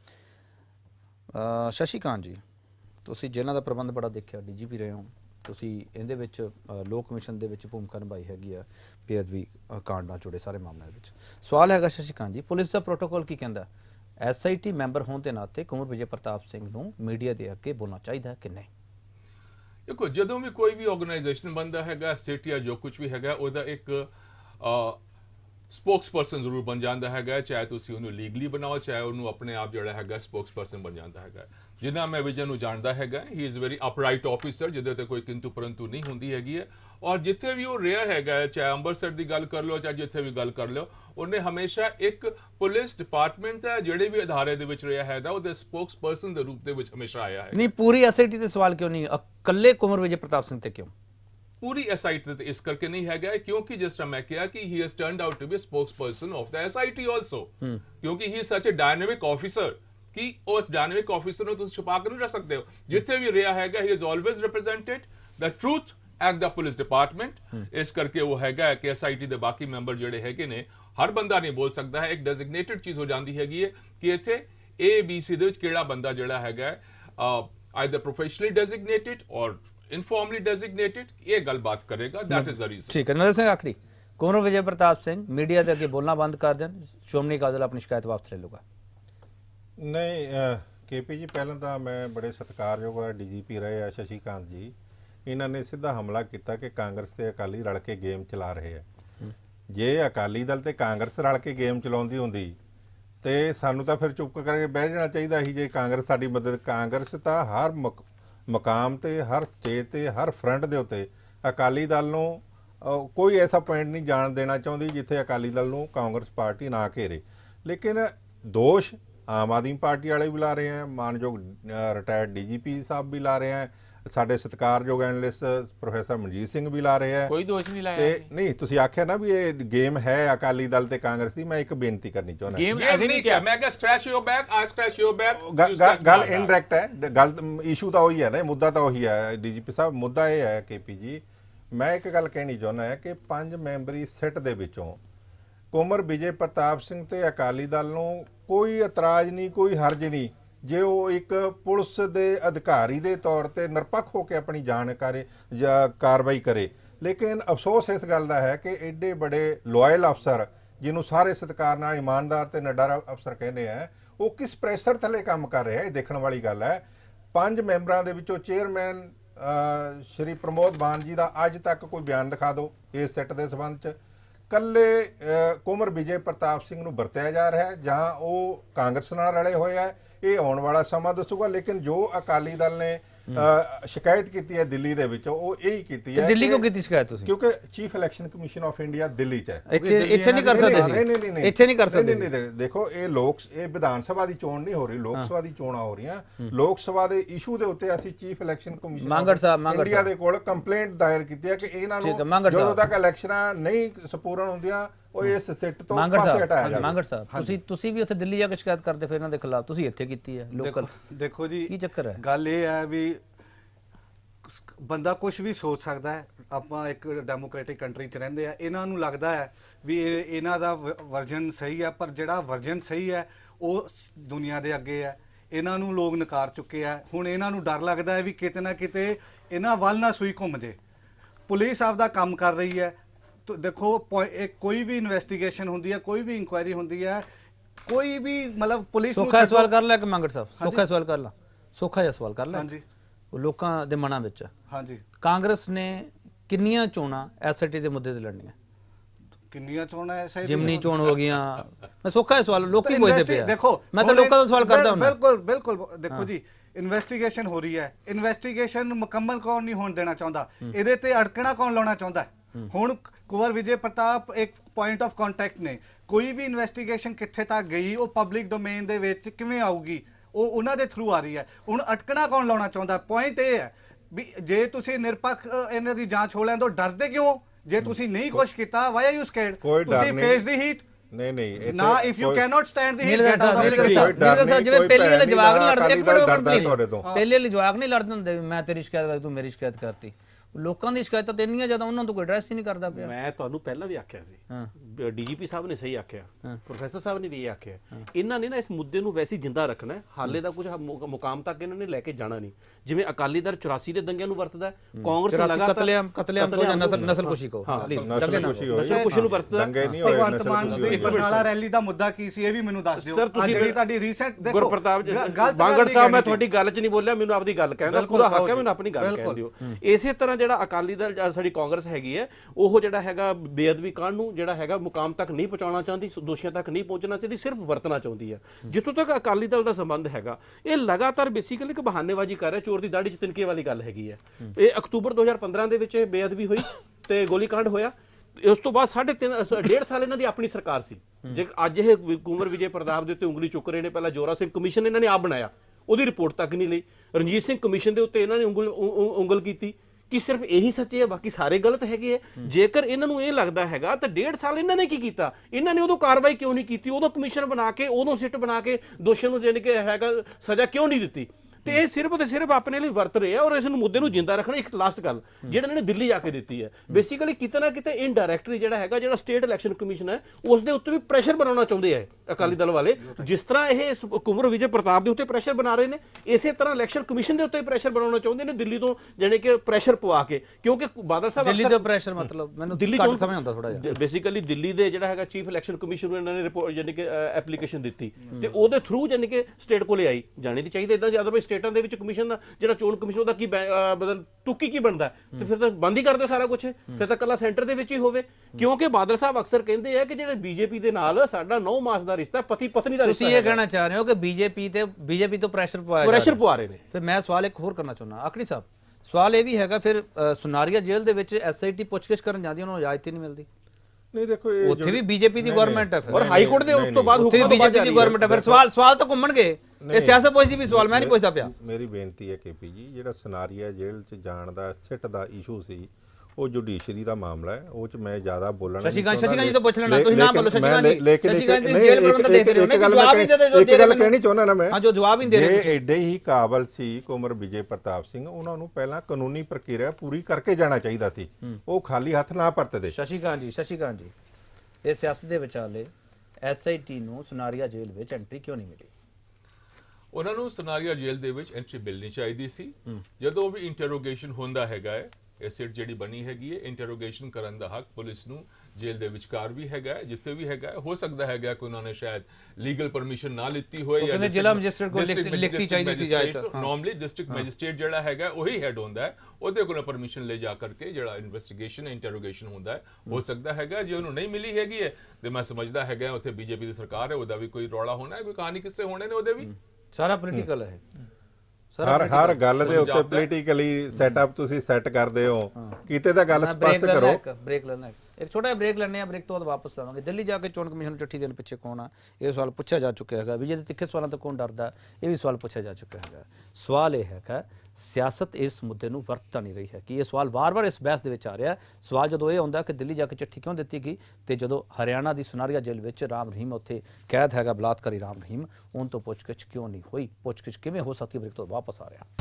Speaker 1: ਸ਼ਸ਼ੀਕਾਂਤ ਜੀ, ਤੁਸੀਂ ਜੇਲ੍ਹਾਂ ਦਾ ਪ੍ਰਬੰਧ ਬੜਾ ਦੇਖਿਆ, ਡੀਜੀਪੀ ਰਹੇ ਹੋ ਤੁਸੀਂ, ਇਹਦੇ ਵਿੱਚ ਲੋਕ ਕਮਿਸ਼ਨ ਦੇ ਵਿੱਚ ਭੂਮਿਕਾ ਨਿਭਾਈ ਹੈਗੀ ਆ ਬੇਅਦਬੀ ਕਾਂਡ ਨਾਲ ਜੁੜੇ ਸਾਰੇ ਮਾਮਲਿਆਂ ਵਿੱਚ। ਸਵਾਲ ਹੈਗਾ ਸ਼ਸ਼ੀਕਾਂਤ ਜੀ, ਪੁਲਿਸ ਦਾ ਪ੍ਰੋਟੋਕਾਲ ਕੀ ਕਹਿੰਦਾ? ਐਸਆਈਟੀ ਮੈਂਬਰ ਹੋਣ ਦੇ ਨਾਤੇ ਕੁੰਵਰ ਵਿਜੇ ਪ੍ਰਤਾਪ ਸਿੰਘ ਨੂੰ ਮੀਡੀਆ ਦੇ ਅੱਗੇ ਬੋਲਣਾ ਚਾਹੀਦਾ ਕਿ ਨਹੀਂ?
Speaker 6: ਦੇਖੋ, ਜਦੋਂ ਵੀ ਕੋਈ ਵੀ ਆਰਗੇਨਾਈਜੇਸ਼ਨ ਬਣਦਾ ਹੈਗਾ, ਸਟੇਟ ਜਾਂ ਜੋ ਕੁਝ ਵੀ ਹੈਗਾ, ਉਹਦਾ ਇੱਕ ਸਪੋਕਸਪਰਸਨ ਜ਼ਰੂਰ ਬਣ ਜਾਂਦਾ ਹੈਗਾ, ਚਾਹੇ ਤੁਸੀਂ ਉਹਨੂੰ ਲੀਗਲੀ ਬਣਾਓ, ਚਾਹੇ ਉਹਨੂੰ ਆਪਣੇ ਆਪ ਜਿਹੜਾ ਹੈਗਾ ਸਪੋਕਸਪਰਸਨ ਬਣ ਜਾਂਦਾ ਹੈਗਾ। ਜਿੰਨਾ ਮੈਂ ਵਿਜੇ ਨੂੰ ਜਾਣਦਾ ਹੈਗਾ, he is very upright officer, ਜਿਹਦੇ ਤੇ ਕੋਈ ਕਿੰਤੂ ਪਰੰਤੂ ਨਹੀਂ ਹੁੰਦੀ ਹੈਗੀ ਹੈ। ਔਰ ਜਿੱਥੇ ਵੀ ਉਹ ਰਿਹਾ ਹੈਗਾ, ਚਾਹੇ ਅੰਮ੍ਰਿਤਸਰ ਦੀ ਗੱਲ ਕਰ ਲਓ, ਚਾਹੇ ਜਿੱਥੇ ਵੀ ਗੱਲ ਕਰ ਲਓ, ਉਹਨੇ ਹਮੇਸ਼ਾ ਇੱਕ ਪੁਲਿਸ ਡਿਪਾਰਟਮੈਂਟ ਦਾ ਜਿਹੜੇ ਵੀ ਅਦਾਰੇ ਦੇ ਵਿੱਚ ਰਿਹਾ ਹੈਗਾ, ਉਹਦੇ ਸਪੋਕਸਪਰਸਨ ਦੇ ਰੂਪ ਦੇ ਵਿੱਚ ਹਮੇਸ਼ਾ ਆਇਆ ਹੈ।
Speaker 1: ਨਹੀਂ, ਪੂਰੀ ਐਸਆਈਟੀ ਤੇ ਸਵਾਲ ਕਿਉਂ ਨਹੀਂ, ਇਕੱਲੇ ਕੁੰਵਰ ਵਿਜੇ ਪ੍ਰਤਾਪ ਸਿੰਘ ਤੇ ਕਿਉਂ?
Speaker 6: ਪੂਰੀ ਐਸਆਈਟੀ ਤੇ ਇਸ ਕਰਕੇ ਨਹੀਂ ਹੈਗਾ ਕਿਉਂਕਿ ਜਿਸ ਤਰ੍ਹਾਂ ਮੈਂ ਕਿਹਾ ਕਿ he has turned out to be spokesperson of the SIT also, ਕਿਉਂਕਿ ਹੀ ਇਜ਼ ਸੱਚ ਅ ਡਾਇਨਾਮਿਕ ਆਫੀਸਰ ਕਿ ਉਸ ਡਾਇਨਾਮਿਕ ਆਫੀਸਰ ਨੂੰ ਤੁਸੀਂ ਛੁਪਾ ਕੇ ਨਹੀਂ ਰੱਖ ਸਕਦੇ ਹੋ। ਜਿੱਥੇ ਵੀ ਰਿਹਾ ਹੈਗਾ, he is always represented the truth at the police department. ਇਸ ਕਰਕੇ ਉਹ ਹੈਗਾ ਕਿ ਐਸਆਈਟੀ ਦੇ ਬਾਕੀ ਮੈਂਬਰ ਜਿਹੜੇ ਹੈਗੇ ਨੇ, ਹਰ ਬੰਦਾ ਨਹੀਂ ਬੋਲ ਸਕਦਾ ਹੈ। ਇੱਕ ਡੈਜ਼ਿਗਨੇਟਡ ਚੀਜ਼ ਹੋ ਜਾਂਦੀ ਹੈਗੀ ਹੈ ਕਿ ਇੱਥੇ ABC ਦੇ ਵਿੱਚ ਕਿਹੜਾ ਬੰਦਾ ਜਿਹੜਾ ਹੈਗਾ ਆਈਦਰ ਪ੍ਰੋਫੈਸ਼ਨਲੀ ਡੈਜ਼ਿਗਨੇਟਡ ਔਰ ਇਨਫਾਰਮਲੀ ਡੈਜ਼ਿਗਨੇਟਡ, ਇਹ ਗੱਲਬਾਤ ਕਰੇਗਾ। That is the reason.
Speaker 1: ਠੀਕ ਹੈ। ਨਦਰ ਸਿੰਘ ਆਖਰੀ, ਕੁੰਵਰ ਵਿਜੇ ਪ੍ਰਤਾਪ ਸਿੰਘ ਮੀਡੀਆ ਦੇ ਅੱਗੇ ਬੋਲਣਾ ਬੰਦ ਕਰ ਦੇਣ, ਸ਼੍ਰੋਮਣੀ ਅਕਾਲੀ ਦਲ ਆਪਣੀ ਸ਼ਿਕਾਇਤ ਵਾਪਸ ਲੈ ਲੂਗਾ?
Speaker 3: ਨਹੀਂ ਕੇਪੀ ਜੀ, ਪਹਿਲਾਂ ਤਾਂ ਮੈਂ ਬੜੇ ਸਤਿਕਾਰਯੋਗ ਡੀਜੀਪੀ ਰਹੇ ਆ ਸ਼ਸ਼ੀਕਾਂਤ ਜੀ, ਇਹਨਾਂ ਨੇ ਸਿੱਧਾ ਹਮਲਾ ਕੀਤਾ ਕਿ ਕਾਂਗਰਸ ਤੇ ਅਕਾਲੀ ਰਲ ਕੇ ਗੇਮ ਚਲਾ ਰਹੇ ਆ। ਜੇ ਅਕਾਲੀ ਦਲ ਤੇ ਕਾਂਗਰਸ ਰਲ ਕੇ ਗੇਮ ਚਲਾਉਂਦੀ ਹੁੰਦੀ ਤੇ ਸਾਨੂੰ ਤਾਂ ਫਿਰ ਚੁੱਪ ਕਰਕੇ ਬਹਿ ਜਾਣਾ ਚਾਹੀਦਾ ਸੀ। ਜੇ ਕਾਂਗਰਸ ਸਾਡੀ ਮਦਦ, ਕਾਂਗਰਸ ਤਾਂ ਹਰ ਮਕਾਮ ਤੇ, ਹਰ ਸਟੇਜ ਤੇ, ਹਰ ਫਰੰਟ ਦੇ ਉੱਤੇ ਅਕਾਲੀ ਦਲ ਨੂੰ ਕੋਈ ਐਸਾ ਪੁਆਇੰਟ ਨਹੀਂ ਜਾਣ ਦੇਣਾ ਚਾਹੁੰਦੀ ਜਿੱਥੇ ਅਕਾਲੀ ਦਲ ਨੂੰ ਕਾਂਗਰਸ ਪਾਰਟੀ ਨਾ ਘੇਰੇ। ਲੇਕਿਨ ਦੋਸ਼ ਆਮ ਆਦਮੀ ਪਾਰਟੀ ਵਾਲੇ ਵੀ ਲਾ ਰਹੇ ਹੈ, ਮਾਨਯੋਗ ਰਿਟਾਇਰਡ ਡੀਜੀਪੀ ਸਾਹਿਬ ਵੀ ਲਾ ਰਹੇ ਹੈ, ਸਾਡੇ ਸਤਿਕਾਰਯੋਗ ਐਨਲਿਸਟ ਪ੍ਰੋਫੈਸਰ ਮਨਜੀਤ ਸਿੰਘ ਵੀ ਲਾ ਰਹੇ ਹੈ।
Speaker 7: ਕੋਈ ਦੋਸ਼ ਨਹੀਂ ਲਾਇਆ
Speaker 3: ਤੇ ਨਹੀਂ, ਤੁਸੀਂ ਆਖਿਆ ਨਾ ਵੀ ਇਹ ਗੇਮ ਹੈ ਅਕਾਲੀ ਦਲ ਤੇ ਕਾਂਗਰਸ ਦੀ। ਮੈਂ ਇੱਕ ਬੇਨਤੀ ਕਰਨੀ ਚਾਹੁੰਦਾ,
Speaker 7: ਗੇਮ ਐਸੇ ਨਹੀਂ ਕਿਹਾ,
Speaker 6: ਮੈਂ ਕਿਹਾ scratch your back, I scratch your back.
Speaker 3: ਗੱਲ ਇਨਡਾਇਰੈਕਟ ਹੈ, ਗੱਲ ਇਸ਼ੂ ਤਾਂ ਉਹੀ ਹੈ ਨਾ, ਮੁੱਦਾ ਤਾਂ ਉਹੀ ਹੈ ਡੀਜੀਪੀ ਸਾਹਿਬ। ਮੁੱਦਾ ਇਹ ਹੈ ਕੇਪੀ ਜੀ, ਮੈਂ ਇੱਕ ਗੱਲ ਕਹਿਣੀ ਚਾਹੁੰਦਾ ਹੈ ਕਿ 5 ਮੈਂਬਰੀ ਸਿੱਟ ਦੇ ਵਿੱਚੋਂ ਕੁੰਵਰ ਵਿਜੇ ਪ੍ਰਤਾਪ ਸਿੰਘ ਤੇ ਅਕਾਲੀ ਦਲ ਨੂੰ ਕੋਈ ਇਤਰਾਜ਼ ਨਹੀਂ, ਕੋਈ ਹਰਜ ਨਹੀਂ ਜੇ ਉਹ ਇੱਕ ਪੁਲਿਸ ਦੇ ਅਧਿਕਾਰੀ ਦੇ ਤੌਰ ਤੇ ਨਿਰਪੱਖ ਹੋ ਕੇ ਆਪਣੀ ਜਾਣਕਾਰੀ ਜਾਂ ਕਾਰਵਾਈ ਕਰੇ। ਲੇਕਿਨ ਅਫਸੋਸ ਇਸ ਗੱਲ ਦਾ ਹੈ ਕਿ ਐਡੇ ਬੜੇ ਲਾਇਲ ਅਫਸਰ, ਜਿਹਨੂੰ ਸਾਰੇ ਸਤਿਕਾਰ ਨਾਲ ਇਮਾਨਦਾਰ ਤੇ ਨਿਡਰ ਅਫਸਰ ਕਹਿੰਦੇ ਆ, ਉਹ ਕਿਸ ਪ੍ਰੈਸ਼ਰ ਥੱਲੇ ਕੰਮ ਕਰ ਰਿਹਾ, ਇਹ ਦੇਖਣ ਵਾਲੀ ਗੱਲ ਹੈ। 5 ਮੈਂਬਰਾਂ ਦੇ ਵਿੱਚੋਂ ਚੇਅਰਮੈਨ ਸ਼੍ਰੀ ਪ੍ਰਮੋਦ ਬਾਨ ਜੀ ਦਾ ਅੱਜ ਤੱਕ ਕੋਈ ਬਿਆਨ ਦਿਖਾ ਦਿਓ ਇਸ ਸੈੱਟ ਦੇ ਸੰਬੰਧ 'ਚ। ਕੱਲੇ ਕੁੰਵਰ ਵਿਜੇ ਪ੍ਰਤਾਪ ਸਿੰਘ ਨੂੰ ਵਰਤਿਆ ਜਾ ਰਿਹਾ ਜਾਂ ਉਹ ਕਾਂਗਰਸ ਨਾਲ ਰਲੇ ਹੋਏ ਹੈ, ਇਹ ਆਉਣ ਵਾਲਾ ਸਮਾਂ ਦੱਸੂਗਾ। ਲੇਕਿਨ ਜੋ ਅਕਾਲੀ ਦਲ ਨੇ ਸ਼ਿਕਾਇਤ ਕੀਤੀ ਹੈ ਦਿੱਲੀ ਦੇ ਵਿੱਚ, ਉਹ ਇਹੀ ਕੀਤੀ ਹੈ।
Speaker 1: ਦਿੱਲੀ ਕਿਉਂ ਕੀਤੀ ਸ਼ਿਕਾਇਤ ਤੁਸੀਂ?
Speaker 3: ਕਿਉਂਕਿ chief election commission of India Delhi 'ਚ ਹੈ।
Speaker 1: ਇੱਥੇ ਨਹੀਂ ਕਰ ਸਕਦੇ, ਇੱਥੇ ਨਹੀਂ ਕਰ ਸਕਦੇ।
Speaker 3: ਦੇਖੋ, ਇਹ ਵਿਧਾਨ ਸਭਾ ਦੀ ਚੋਣ ਨਹੀਂ ਹੋ ਰਹੀ, ਲੋਕ ਸਭਾ ਦੀ ਚੋਣਾਂ ਹੋ ਰਹੀਆਂ। ਲੋਕ ਸਭਾ ਦੇ ਇਸ਼ੂ ਦੇ ਉੱਤੇ ਅਸੀਂ ਚੀਫ ਇਲੈਕਸ਼ਨ ਕਮਿਸ਼ਨ ਇੰਡੀਆ ਦੇ ਕੋਲ ਕੰਪਲੇਂਟ ਦਾਇਰ ਕੀਤੀ ਹੈ ਕਿ ਇਹਨਾਂ ਨੂੰ ਜਦੋਂ ਤੱਕ ਇਲੈਕਸ਼ਨਾਂ ਨਹੀਂ ਸੰਪੂਰਨ ਹੁੰਦੀਆਂ, ਉਹ ਇਸ ਸਿੱਟ ਤੋਂ ਪਾਸੇ ਹਟਾਇਆ ਜਾਵੇ।
Speaker 1: ਮੰਗੜ ਸਾਹਿਬ, ਤੁਸੀਂ ਵੀ ਉੱਥੇ ਦਿੱਲੀ ਜਾ ਕੇ ਸ਼ਿਕਾਇਤ ਕਰਦੇ ਫਿਰ ਇਹਨਾਂ ਦੇ ਖਿਲਾਫ, ਤੁਸੀਂ ਇੱਥੇ ਕੀਤੀ ਹੈ ਲੋਕਲ।
Speaker 4: ਦੇਖੋ ਜੀ,
Speaker 1: ਕੀ ਚੱਕਰ ਹੈ?
Speaker 4: ਗੱਲ ਇਹ ਹੈ ਵੀ ਬੰਦਾ ਕੁਝ ਵੀ ਸੋਚ ਸਕਦਾ ਹੈ। ਆਪਾਂ ਇੱਕ ਡੈਮੋਕ੍ਰੈਟਿਕ ਕੰਟਰੀ 'ਚ ਰਹਿੰਦੇ ਆ। ਇਹਨਾਂ ਨੂੰ ਲੱਗਦਾ ਹੈ ਵੀ ਇਹਨਾਂ ਦਾ ਵਰਜਨ ਸਹੀ ਹੈ, ਪਰ ਜਿਹੜਾ ਵਰਜਨ ਸਹੀ ਹੈ ਉਹ ਦੁਨੀਆ ਦੇ ਅੱਗੇ ਹੈ। ਇਹਨਾਂ ਨੂੰ ਲੋਕ ਨਕਾਰ ਚੁੱਕੇ ਆ। ਹੁਣ ਇਹਨਾਂ ਨੂੰ ਡਰ ਲੱਗਦਾ ਹੈ ਵੀ ਕਿਤੇ ਨਾ ਕਿਤੇ ਇਹਨਾਂ ਵੱਲ ਨਾ ਸੂਈ ਘੁੰਮ ਜੇ। ਪੁਲਿਸ ਆਪਦਾ ਕੰਮ ਕਰ ਰਹੀ ਹੈ। ਦੇਖੋ, ਕੋਈ ਵੀ ਇਨਵੈਸਟੀਗੇਸ਼ਨ ਹੁੰਦੀ ਹੈ, ਕੋਈ ਵੀ ਇਨਕੁਆਇਰੀ ਹੁੰਦੀ ਹੈ, ਕੋਈ ਵੀ ਮਤਲਬ ਪੁਲਿਸ ਨੂੰ
Speaker 1: ਸੌਖਾ ਸਵਾਲ ਕਰ ਲੈ ਕਿ ਮੰਗੜ ਸਾਹਿਬ, ਸੌਖਾ ਸਵਾਲ ਕਰ ਲਾ, ਸੌਖਾ ਜਿਹਾ ਸਵਾਲ ਕਰ ਲੈ।
Speaker 4: ਹਾਂਜੀ,
Speaker 1: ਉਹ ਲੋਕਾਂ ਦੇ ਮਨਾਂ ਵਿੱਚ।
Speaker 4: ਹਾਂਜੀ,
Speaker 1: ਕਾਂਗਰਸ ਨੇ ਕਿੰਨੀਆਂ ਚੋਣਾਂ ਐਸਆਈਟੀ ਦੇ ਮੁੱਦੇ ਤੇ ਲੜਨੀਆਂ?
Speaker 4: ਕਿੰਨੀਆਂ ਚੋਣਾਂ ਐਸਆਈਟੀ?
Speaker 1: ਜਿਮਨੀ ਚੋਣ ਹੋ ਗਈਆਂ। ਮੈਂ ਸੌਖਾ ਸਵਾਲ, ਲੋਕੀ ਪੁੱਛਦੇ ਪਏ।
Speaker 4: ਦੇਖੋ,
Speaker 1: ਮੈਂ ਤਾਂ ਲੋਕਾਂ ਦਾ ਸਵਾਲ ਕਰਦਾ ਹਾਂ।
Speaker 4: ਬਿਲਕੁਲ। ਦੇਖੋ ਜੀ, ਇਨਵੈਸਟੀਗੇਸ਼ਨ ਹੋ ਰਹੀ ਹੈ। ਇਨਵੈਸਟੀਗੇਸ਼ਨ ਮੁਕੰਮਲ ਕੌਣ ਨਹੀਂ ਹੋਣ ਦੇਣਾ ਚਾਹੁੰਦਾ? ਇਹਦੇ ਤੇ ਅੜਕਣਾ ਕੌਣ ਲਾਉਣਾ ਚਾਹੁੰਦਾ? ਹੁਣ ਕੁੰਵਰ ਵਿਜੇ ਪ੍ਰਤਾਪ ਇੱਕ ਪੁਆਇੰਟ ਆਫ ਕੰਟੈਕਟ ਨੇ। ਕੋਈ ਵੀ ਇਨਵੈਸਟੀਗੇਸ਼ਨ ਕਿੱਥੇ ਤੱਕ ਗਈ, ਉਹ ਪਬਲਿਕ ਡੋਮੇਨ ਦੇ ਵਿੱਚ ਕਿਵੇਂ ਆਊਗੀ? ਉਹ ਉਹਨਾਂ ਦੇ ਥਰੂ ਆ ਰਹੀ ਹੈ। ਹੁਣ ਅਟਕਣਾ ਕੌਣ ਲਾਉਣਾ ਚਾਹੁੰਦਾ? ਪੁਆਇੰਟ ਇਹ ਹੈ ਵੀ ਜੇ ਤੁਸੀਂ ਨਿਰਪੱਖ ਇਹਨਾਂ ਦੀ ਜਾਂਚ ਹੋ ਲੈਣ ਤੋਂ ਡਰਦੇ ਕਿਉਂ? ਜੇ ਤੁਸੀਂ ਨਹੀਂ ਕੁਝ ਕੀਤਾ, ਵਾਈ ਆਰ ਯੂ ਸਕੇਅਰਡ? ਤੁਸੀਂ ਫੇਸ ਦੀ ਹੀਟ
Speaker 3: ਨਹੀਂ
Speaker 4: ਨਾ, if you cannot stand the heat, get out of
Speaker 1: ਜਿਵੇਂ ਪਹਿਲੇ ਵਾਲੇ ਜਵਾਕ ਨਹੀਂ ਲੜਦੇ, ਪਹਿਲੇ ਵਾਲੇ ਜਵਾਕ ਨਹੀਂ ਲੜਦੇ ਹੁੰਦੇ, ਮੈਂ ਤੇਰੀ ਸ਼ਿਕਾਇਤ ਕਰਤੀ, ਤੂੰ ਮੇਰੀ ਸ਼ਿਕਾਇਤ ਕਰਤੀ। ਲੋਕਾਂ ਦੀ ਸ਼ਿਕਾਇਤਾਂ ਤਾਂ ਇੰਨੀਆਂ ਜ਼ਿਆਦਾ, ਉਹਨਾਂ ਤੋਂ ਕੋਈ ਐਡਰੈਸ ਹੀ ਨਹੀਂ ਕਰਦਾ ਪਿਆ।
Speaker 5: ਮੈਂ ਤੁਹਾਨੂੰ ਪਹਿਲਾਂ ਵੀ ਆਖਿਆ ਸੀ,
Speaker 1: ਹਾਂ
Speaker 5: ਡੀਜੀਪੀ ਸਾਹਿਬ ਨੇ ਸਹੀ ਆਖਿਆ, ਪ੍ਰੋਫੈਸਰ ਸਾਹਿਬ ਨੇ ਵੀ ਇਹ ਆਖਿਆ, ਇਹਨਾਂ ਨੇ ਨਾ ਇਸ ਮੁੱਦੇ ਨੂੰ ਵੈਸੇ ਜਿੰਦਾ ਰੱਖਣਾ ਹੈ, ਹਾਲੇ ਦਾ ਕੁਝ ਮੁਕਾਮ ਤੱਕ ਇਹਨਾਂ ਨੇ ਲੈ ਕੇ ਜਾਣਾ ਨਹੀਂ। ਜਿਵੇਂ ਅਕਾਲੀ ਦਲ 84 ਦੇ ਦੰਗਿਆਂ ਨੂੰ ਵਰਤਦਾ, ਕਾਂਗਰਸ ਲਗਾਤਾਰ
Speaker 1: ਕਤਲੇਆਮ ਤੋਂ ਨਸਲਕੁਸ਼ੀ ਕੋ
Speaker 5: ਨਸਲਕੁਸ਼ੀ ਨੂੰ ਵਰਤਦਾ।
Speaker 4: ਭਗਵੰਤ ਮਾਨ ਦੀ ਬਰਨਾਲਾ ਰੈਲੀ ਦਾ ਮੁੱਦਾ ਕੀ ਸੀ, ਇਹ ਵੀ ਮੈਨੂੰ ਦੱਸ ਦਿਓ।
Speaker 5: ਸਰ ਤੁਸੀਂ
Speaker 4: ਜਿਹੜੀ ਤੁਹਾਡੀ ਰੀਸੈਂਟ ਦੇਖੋ
Speaker 5: ਗੁਰਪ੍ਰਤਾਪ ਬਾਂਗੜ ਸਾਹਿਬ, ਮੈਂ ਤੁਹਾਡੀ ਗੱਲ 'ਚ ਨਹੀਂ ਬੋਲਿਆ, ਮੈਨੂੰ ਆਪਦੀ ਗੱਲ ਕਹਿਣ ਦਾ ਪੂਰਾ ਹੱਕ ਹੈ, ਮੈਨੂੰ ਆਪਣੀ ਗੱਲ ਕਹਿਣ ਦਿਓ। ਇਸੇ ਤਰ੍ਹਾਂ ਜਿਹੜਾ ਅਕਾਲੀ ਦਲ ਸਾਡੀ ਕਾਂਗਰਸ ਹੈਗੀ ਹੈ, ਉਹ ਜਿਹੜਾ ਹੈਗਾ ਬੇਅਦਬੀ ਕਾਂਡ ਨੂੰ ਜਿਹੜਾ ਹੈਗਾ ਮੁਕਾਮ ਤੱਕ ਨਹੀਂ ਪਹੁੰਚਾਉਣਾ ਚਾਹੁੰਦੀ, ਦੋਸ਼ੀਆਂ ਤੱਕ ਨਹੀਂ ਪਹੁੰਚਣਾ ਚਾਹੁੰਦੀ, ਸਿਰਫ ਵਰਤਣਾ ਚਾਹੁੰਦੀ ਹੈ। ਜਿੱਥੋਂ ਤੱਕ ਅਕਾਲੀ ਦਲ ਦਾ ਸੰਬੰਧ ਹੈਗਾ, ਇਹ ਲਗਾਤਾਰ ਬੇਸਿਕਲੀ ਇੱਕ ਬਹਾਨੇਬਾਜ਼ੀ ਕਰ ਰਿਹਾ, ਚੋਰ ਦੀ ਦਾੜੀ 'ਚ ਤਿਨਕੇ ਵਾਲੀ ਗੱਲ ਹੈਗੀ ਹੈ। ਇਹ ਅਕਤੂਬਰ 2015 ਦੇ ਵਿੱਚ ਬੇਅਦਬੀ ਹੋਈ ਤੇ ਗੋਲੀकांड ਹੋਇਆ, ਉਸ ਤੋਂ ਬਾਅਦ 1.5 ਸਾਲ ਇਹਨਾਂ ਦੀ ਆਪਣੀ ਸਰਕਾਰ ਸੀ। ਜੇ ਅੱਜ ਇਹ ਕੁੰਵਰ ਵਿਜੇ ਪ੍ਰਤਾਪ ਦੇ ਉੱਤੇ ਉਂਗਲੀ ਚੁੱਕ ਰਹੇ ਨੇ, ਪਹਿਲਾਂ ਜੋਰਾ ਸਿੰਘ ਕਮਿਸ਼ਨ ਇਹਨਾਂ ਨੇ ਆਪ ਬਣਾਇਆ, ਉਹਦੀ ਰਿਪੋਰਟ ਤੱਕ ਨਹੀਂ ਲਈ। ਰਣਜੀਤ ਸਿੰਘ ਕਮਿਸ਼ਨ ਦੇ ਉੱਤੇ ਇਹਨਾਂ ਨੇ ਉਂਗਲ ਕੀਤੀ ਕਿ ਸਿਰਫ ਇਹੀ ਸੱਚੇ ਹੈ, ਬਾਕੀ ਸਾਰੇ ਗਲਤ ਹੈਗੇ ਹੈ। ਜੇਕਰ ਇਹਨਾਂ ਨੂੰ ਇਹ ਲੱਗਦਾ ਹੈਗਾ ਤਾਂ 1.5 ਸਾਲ ਇਹਨਾਂ ਨੇ ਕੀ ਕੀਤਾ, ਇਹਨਾਂ ਨੇ ਉਦੋਂ ਕਾਰਵਾਈ ਕਿਉਂ ਨਹੀਂ ਕੀਤੀ, ਉਦੋਂ ਕਮਿਸ਼ਨ ਬਣਾ ਕੇ, ਉਦੋਂ ਸਿੱਟ ਬਣਾ ਕੇ ਦੋਸ਼ੀਆਂ ਨੂੰ ਜਾਣੀ ਕਿ ਹੈਗਾ ਸਜ਼ਾ ਕਿਉਂ ਨਹੀਂ ਦਿੱਤੀ। ਤੇ ਇਹ ਸਿਰਫ ਤੇ ਸਿਰਫ ਆਪਣੇ ਲਈ ਵਰਤ ਰਹੇ ਆ, ਔਰ ਇਸ ਨੂੰ ਮੁੱਦੇ ਨੂੰ ਜਿੰਦਾ ਰੱਖਣਾ। ਇੱਕ ਲਾਸਟ ਗੱਲ ਜਿਹੜਾ ਇਹਨਾਂ ਨੇ ਦਿੱਲੀ ਜਾ ਕੇ ਦਿੱਤੀ ਹੈ, ਬੇਸਿਕਲੀ ਕਿਤੇ ਨਾ ਕਿਤੇ ਇਨਡਾਇਰੈਕਟਲੀ ਜਿਹੜਾ ਸਟੇਟ ਇਲੈਕਸ਼ਨ ਕਮਿਸ਼ਨ ਹੈ, ਉਸ ਦੇ ਉੱਤੇ ਵੀ ਪ੍ਰੈਸ਼ਰ ਬਣਾਉਣਾ ਚਾਹੁੰਦੇ ਆ ਅਕਾਲੀ ਦਲ ਵਾਲੇ। ਜਿਸ ਤਰ੍ਹਾਂ ਇਹ ਕੁੰਵਰ ਵਿਜੇ ਪ੍ਰਤਾਪ ਦੇ ਉੱਤੇ ਪ੍ਰੈਸ਼ਰ ਬਣਾ ਰਹੇ ਨੇ, ਇਸੇ ਤਰ੍ਹਾਂ ਇਲੈਕਸ਼ਨ ਕਮਿਸ਼ਨ ਦੇ ਉੱਤੇ ਪ੍ਰੈਸ਼ਰ ਬਣਾਉਣਾ ਚਾਹੁੰਦੇ ਨੇ ਦਿੱਲੀ ਤੋਂ, ਜਾਣੀ ਕਿ ਪ੍ਰੈਸ਼ਰ ਪਵਾ ਕੇ। ਕਿਉਂਕਿ ਬਾਦਲ ਸਾਹਿਬ
Speaker 1: ਦਿੱਲੀ ਦਾ ਪ੍ਰੈਸ਼ਰ ਮਤਲਬ ਮੈਨੂੰ ਦਿੱਲੀ ਚੋਂ ਸਮਝ ਆਉਂਦਾ ਥੋੜਾ ਜਿਹਾ।
Speaker 5: ਬੇਸਿਕਲੀ ਦਿੱਲੀ ਦੇ ਜਿਹੜਾ ਹੈਗਾ ਚੀਫ ਇਲੈਕਸ਼ਨ ਕਮਿਸ਼ਨ ਨੂੰ ਇਹਨਾਂ ਨੇ ਰਿਪੋਰਟ ਜਾਨੀ ਕਿ ਐਪਲੀਕੇਸ਼ਨ ਦਿੱਤੀ, ਤੇ ਉਹਦੇ ਥਰੂ ਜਾਨੀ ਕਿ ਸਟੇਟ ਕੋਲੇ ਆਈ। ਜਾਣੀ ਦੀ ਚਾਹੀਦਾ ਇਦਾਂ, ਅਦਰਵਾਈਜ਼ ਸਟੇਟਾਂ ਦੇ ਵਿੱਚ ਕਮਿਸ਼ਨ ਦਾ ਜਿਹੜਾ ਚੋਣ ਕਮਿਸ਼ਨ ਉਹਦਾ ਕੀ ਬਦਲ ਤੁੱਕੀ ਕੀ ਬਣਦਾ, ਤੇ ਫਿਰ ਤਾਂ ਬੰਦ ਹੀ ਕਰਦੇ ਸਾਰਾ ਕੁਝ, ਫਿਰ ਤਾਂ ਕੱਲਾ ਸੈਂਟਰ ਦੇ ਵਿੱਚ ਹੀ ਹੋਵੇ। ਕਿਉਂਕਿ ਬਾਦਲ ਸਾਹਿਬ ਅਕਸਰ ਕਹਿੰਦੇ ਆ ਕਿ ਜਿਹੜੇ ਬੀਜੇਪੀ ਦੇ ਨਾਲ ਸਾਡਾ 9 ਮਾਸ ਦਾ ਰਿਸ਼ਤਾ, ਪਤੀ ਪਤਨੀ ਦਾ ਰਿਸ਼ਤਾ।
Speaker 1: ਤੁਸੀਂ ਇਹ ਕਹਿਣਾ ਚਾਹ ਰਹੇ ਹੋ ਕਿ ਬੀਜੇਪੀ ਤੋਂ ਪ੍ਰੈਸ਼ਰ
Speaker 5: ਪਵਾ ਰਹੇ ਨੇ।
Speaker 1: ਫਿਰ ਮੈਂ ਸਵਾਲ ਇੱਕ ਹੋਰ ਕਰਨਾ ਚਾਹੁੰਦਾ ਆਖਰੀ ਸਾਹਿਬ, ਸਵਾਲ ਇਹ ਵੀ ਹੈਗਾ, ਫਿਰ ਸੁਨਾਰੀਆ ਜੇਲ੍ਹ ਦੇ ਵਿੱਚ ਐਸਆਈਟੀ ਪੁੱਛਗਿੱਛ ਕਰਨ ਜਾਂਦੀ, ਉਹਨਾਂ ਨੂੰ ਇਜਾਜ਼ਤ ਹੀ ਨਹੀਂ ਮਿਲਦੀ।
Speaker 3: ਨਹੀਂ ਦੇਖੋ,
Speaker 1: ਉੱਥੇ ਵੀ ਬੀਜੇਪੀ ਦੀ ਗਵਰਨਮੈਂਟ ਹੈ,
Speaker 5: ਔਰ ਹਾਈ ਕੋਰਟ ਦੇ ਉਸ ਤੋਂ ਬਾਅਦ
Speaker 1: ਉੱਥੇ ਬੀਜੇਪੀ ਦੀ ਗਵਰਨਮੈਂਟ ਹੈ। ਫਿਰ ਸਵਾਲ ਤਾਂ ਘੁੰਮਣਗੇ, ਇਹ ਸਿਆਸਤ ਪੁੱਛਦੀ ਵੀ ਸਵਾਲ ਮੈਂ ਨਹੀਂ ਪੁੱਛਦਾ ਪਿਆ।
Speaker 3: ਮੇਰੀ ਬੇਨਤੀ ਹੈ ਕੇਪੀ ਜੀ, ਜਿਹੜਾ ਸਨਾਰੀਆ ਜੇਲ੍ਹ 'ਚ ਜਾਣ ਦਾ ਸਿੱਟ ਦਾ ਇਸ਼ੂ ਸੀ, ਉਹ ਜੁਡੀਸ਼ਰੀ ਦਾ ਮਾਮਲਾ ਹੈ, ਉਹ 'ਚ ਮੈਂ ਜ਼ਿਆਦਾ ਬੋਲਣਾ
Speaker 1: ਸ਼ਸ਼ੀਕਾਂਤ ਜੀ ਤੋਂ ਪੁੱਛ ਲੈਣਾ, ਤੁਸੀਂ ਨਾਮ ਬੋਲੋ ਸ਼ਸ਼ੀਕਾਂਤ ਜੀ।
Speaker 3: ਲੇਕਿਨ ਇੱਕ ਗੱਲ ਕਹਿਣੀ ਚਾਹੁੰਦਾ ਨਾ ਮੈਂ,
Speaker 1: ਜੋ ਜਵਾਬ ਹੀ ਦੇ ਰਹੇ
Speaker 3: ਜੇ ਐਡੇ ਹੀ ਕਾਬਲ ਸੀ ਕੁੰਵਰ ਵਿਜੇ ਪ੍ਰਤਾਪ ਸਿੰਘ, ਉਹਨਾਂ ਨੂੰ ਪਹਿਲਾਂ ਕਾਨੂੰਨੀ ਪ੍ਰਕਿਰਿਆ ਪੂਰੀ ਕਰਕੇ ਜਾਣਾ ਚਾਹੀਦਾ ਸੀ, ਉਹ ਖਾਲੀ ਹੱਥ ਨਾ ਪਰਤਦੇ।
Speaker 1: ਸ਼ਸ਼ੀਕਾਂਤ ਜੀ, ਇਹ ਸਿਆਸਤ ਦੇ ਵਿਚਾਲੇ ਐਸਆਈਟੀ ਨੂੰ ਸੁਨਾਰੀਆ ਜੇਲ੍ਹ ਵਿੱਚ ਐਂਟਰੀ ਕਿਉਂ ਨਹੀਂ ਮਿਲੀ?
Speaker 6: ਉਹਨਾਂ ਨੂੰ ਸੁਨਾਰੀਆ ਜੇਲ੍ਹ ਦੇ ਵਿੱਚ ਐਂਟਰੀ ਮਿਲਣੀ ਚਾਹੀਦੀ ਸੀ। ਜਦੋਂ ਵੀ ਇੰਟਰੋਗੇਸ਼ਨ ਹੁੰਦਾ ਹੈਗਾ ਹੈ, ਇਹ ਸੀਟ ਜਿਹੜੀ ਬਣੀ ਹੈਗੀ ਹੈ, ਇੰਟਰੋਗੇਸ਼ਨ ਕਰਨ ਦਾ ਹੱਕ ਪੁਲਿਸ ਨੂੰ ਜੇਲ੍ਹ ਦੇ ਵਿਚਕਾਰ ਵੀ ਹੈਗਾ ਹੈ, ਜਿੱਥੇ ਵੀ ਹੈਗਾ। ਹੋ ਸਕਦਾ ਹੈਗਾ ਕਿ ਉਹਨਾਂ ਨੇ ਸ਼ਾਇਦ ਲੀਗਲ ਪਰਮਿਸ਼ਨ ਨਾ ਲਿੱਤੀ ਹੋਏ, ਜਾਂ
Speaker 1: ਜ਼ਿਲ੍ਹਾ ਮੈਜਿਸਟ੍ਰੇਟ ਕੋਲ ਲਿਖਤੀ ਚਾਹੀਦੀ ਸੀ ਇਜਾਜ਼ਤ।
Speaker 6: ਨਾਰਮਲੀ ਡਿਸਟ੍ਰਿਕਟ ਮੈਜਿਸਟ੍ਰੇਟ ਜਿਹੜਾ ਹੈਗਾ ਉਹੀ ਹੈਡ ਹੁੰਦਾ ਹੈ, ਉਹਦੇ ਕੋਲ ਪਰਮਿਸ਼ਨ ਲੈ ਜਾ ਕਰਕੇ ਜਿਹੜਾ ਇਨਵੈਸਟੀਗੇਸ਼ਨ ਇੰਟਰੋਗੇਸ਼ਨ ਹੁੰਦਾ ਹੈ, ਹੋ ਸਕਦਾ ਹੈਗਾ। ਜੇ ਉਹਨੂੰ ਨਹੀਂ ਮਿਲੀ ਹੈਗੀ ਹੈ ਤੇ ਮੈਂ ਸਮਝਦਾ ਹੈਗਾ ਉੱਥੇ ਬੀਜੇਪੀ ਦੀ ਸਰਕਾਰ ਹੈ, ਉਹਦਾ ਵੀ ਕੋਈ ਰੌਲਾ ਹੋਣਾ ਹੈ, ਕੋਈ ਕਹਾਣੀ ਕਿੱਸੇ ਹੋਣੇ ਨੇ, ਉਹਦੇ ਵੀ ਸਾਰਾ
Speaker 1: ਪੋਲੀਟੀਕਲ ਹੈ।
Speaker 3: ਹਰ ਗੱਲ ਦੇ ਉੱਤੇ ਪੋਲੀਟੀਕਲੀ ਸੈਟਅਪ ਤੁਸੀਂ ਸੈੱਟ ਕਰਦੇ ਹੋ, ਕੀਤੇ ਤਾਂ ਗੱਲ ਸਪਸ਼ਟ ਕਰੋ।
Speaker 1: ਬ੍ਰੇਕ ਲੈਣਾ, ਇੱਕ ਛੋਟਾ ਜਿਹਾ ਬ੍ਰੇਕ ਲੈਣੇ ਆ, ਬ੍ਰੇਕ ਤੋਂ ਬਾਅਦ ਵਾਪਸ ਆਵਾਂਗੇ। ਦਿੱਲੀ ਜਾ ਕੇ ਚੋਣ ਕਮਿਸ਼ਨ ਨੂੰ ਚਿੱਠੀ ਦੇਣ ਪਿੱਛੇ ਕੌਣ ਆ, ਇਹ ਸਵਾਲ ਪੁੱਛਿਆ ਜਾ ਚੁੱਕਿਆ ਹੈਗਾ। ਵਿਜੇ ਦੇ ਤਿੱਖੇ ਸਵਾਲਾਂ ਤੋਂ ਕੌਣ ਡਰਦਾ, ਇਹ ਵੀ ਸਵਾਲ ਪੁੱਛਿਆ ਜਾ ਚੁੱਕਿਆ ਹੈਗਾ। ਸਵਾਲ ਇਹ ਹੈਗਾ, ਸਿਆਸਤ ਇਸ ਮੁੱਦੇ ਨੂੰ ਵਰਤਤਾ ਨਹੀਂ ਰਹੀ ਹੈ ਕਿ ਇਹ ਸਵਾਲ ਵਾਰ-ਵਾਰ ਇਸ ਬਹਿਸ ਦੇ ਵਿੱਚ ਆ ਰਿਹਾ। ਸਵਾਲ ਜਦੋਂ ਇਹ ਆਉਂਦਾ ਕਿ ਦਿੱਲੀ ਜਾ ਕੇ ਚਿੱਠੀ ਕਿਉਂ ਦਿੱਤੀ ਗਈ, ਤੇ ਜਦੋਂ ਹਰਿਆਣਾ ਦੀ ਸੁਨਾਰੀਆ ਜੇਲ੍ਹ ਵਿੱਚ ਰਾਮ ਰਹੀਮ ਉੱਥੇ ਕੈਦ ਹੈਗਾ, ਬਲਾਤਕਾਰੀ ਰਾਮ ਰਹੀਮ, ਉਹਨਾਂ ਤੋਂ ਪੁੱਛਗਿੱਛ ਕਿਉਂ ਨਹੀਂ ਹੋਈ, ਪੁੱਛਗਿੱਛ ਕਿਵੇਂ ਹੋ ਸਕਦੀ? ਬ੍ਰੇਕ ਤੋਂ ਵਾਪਸ ਆ ਰਿਹਾ।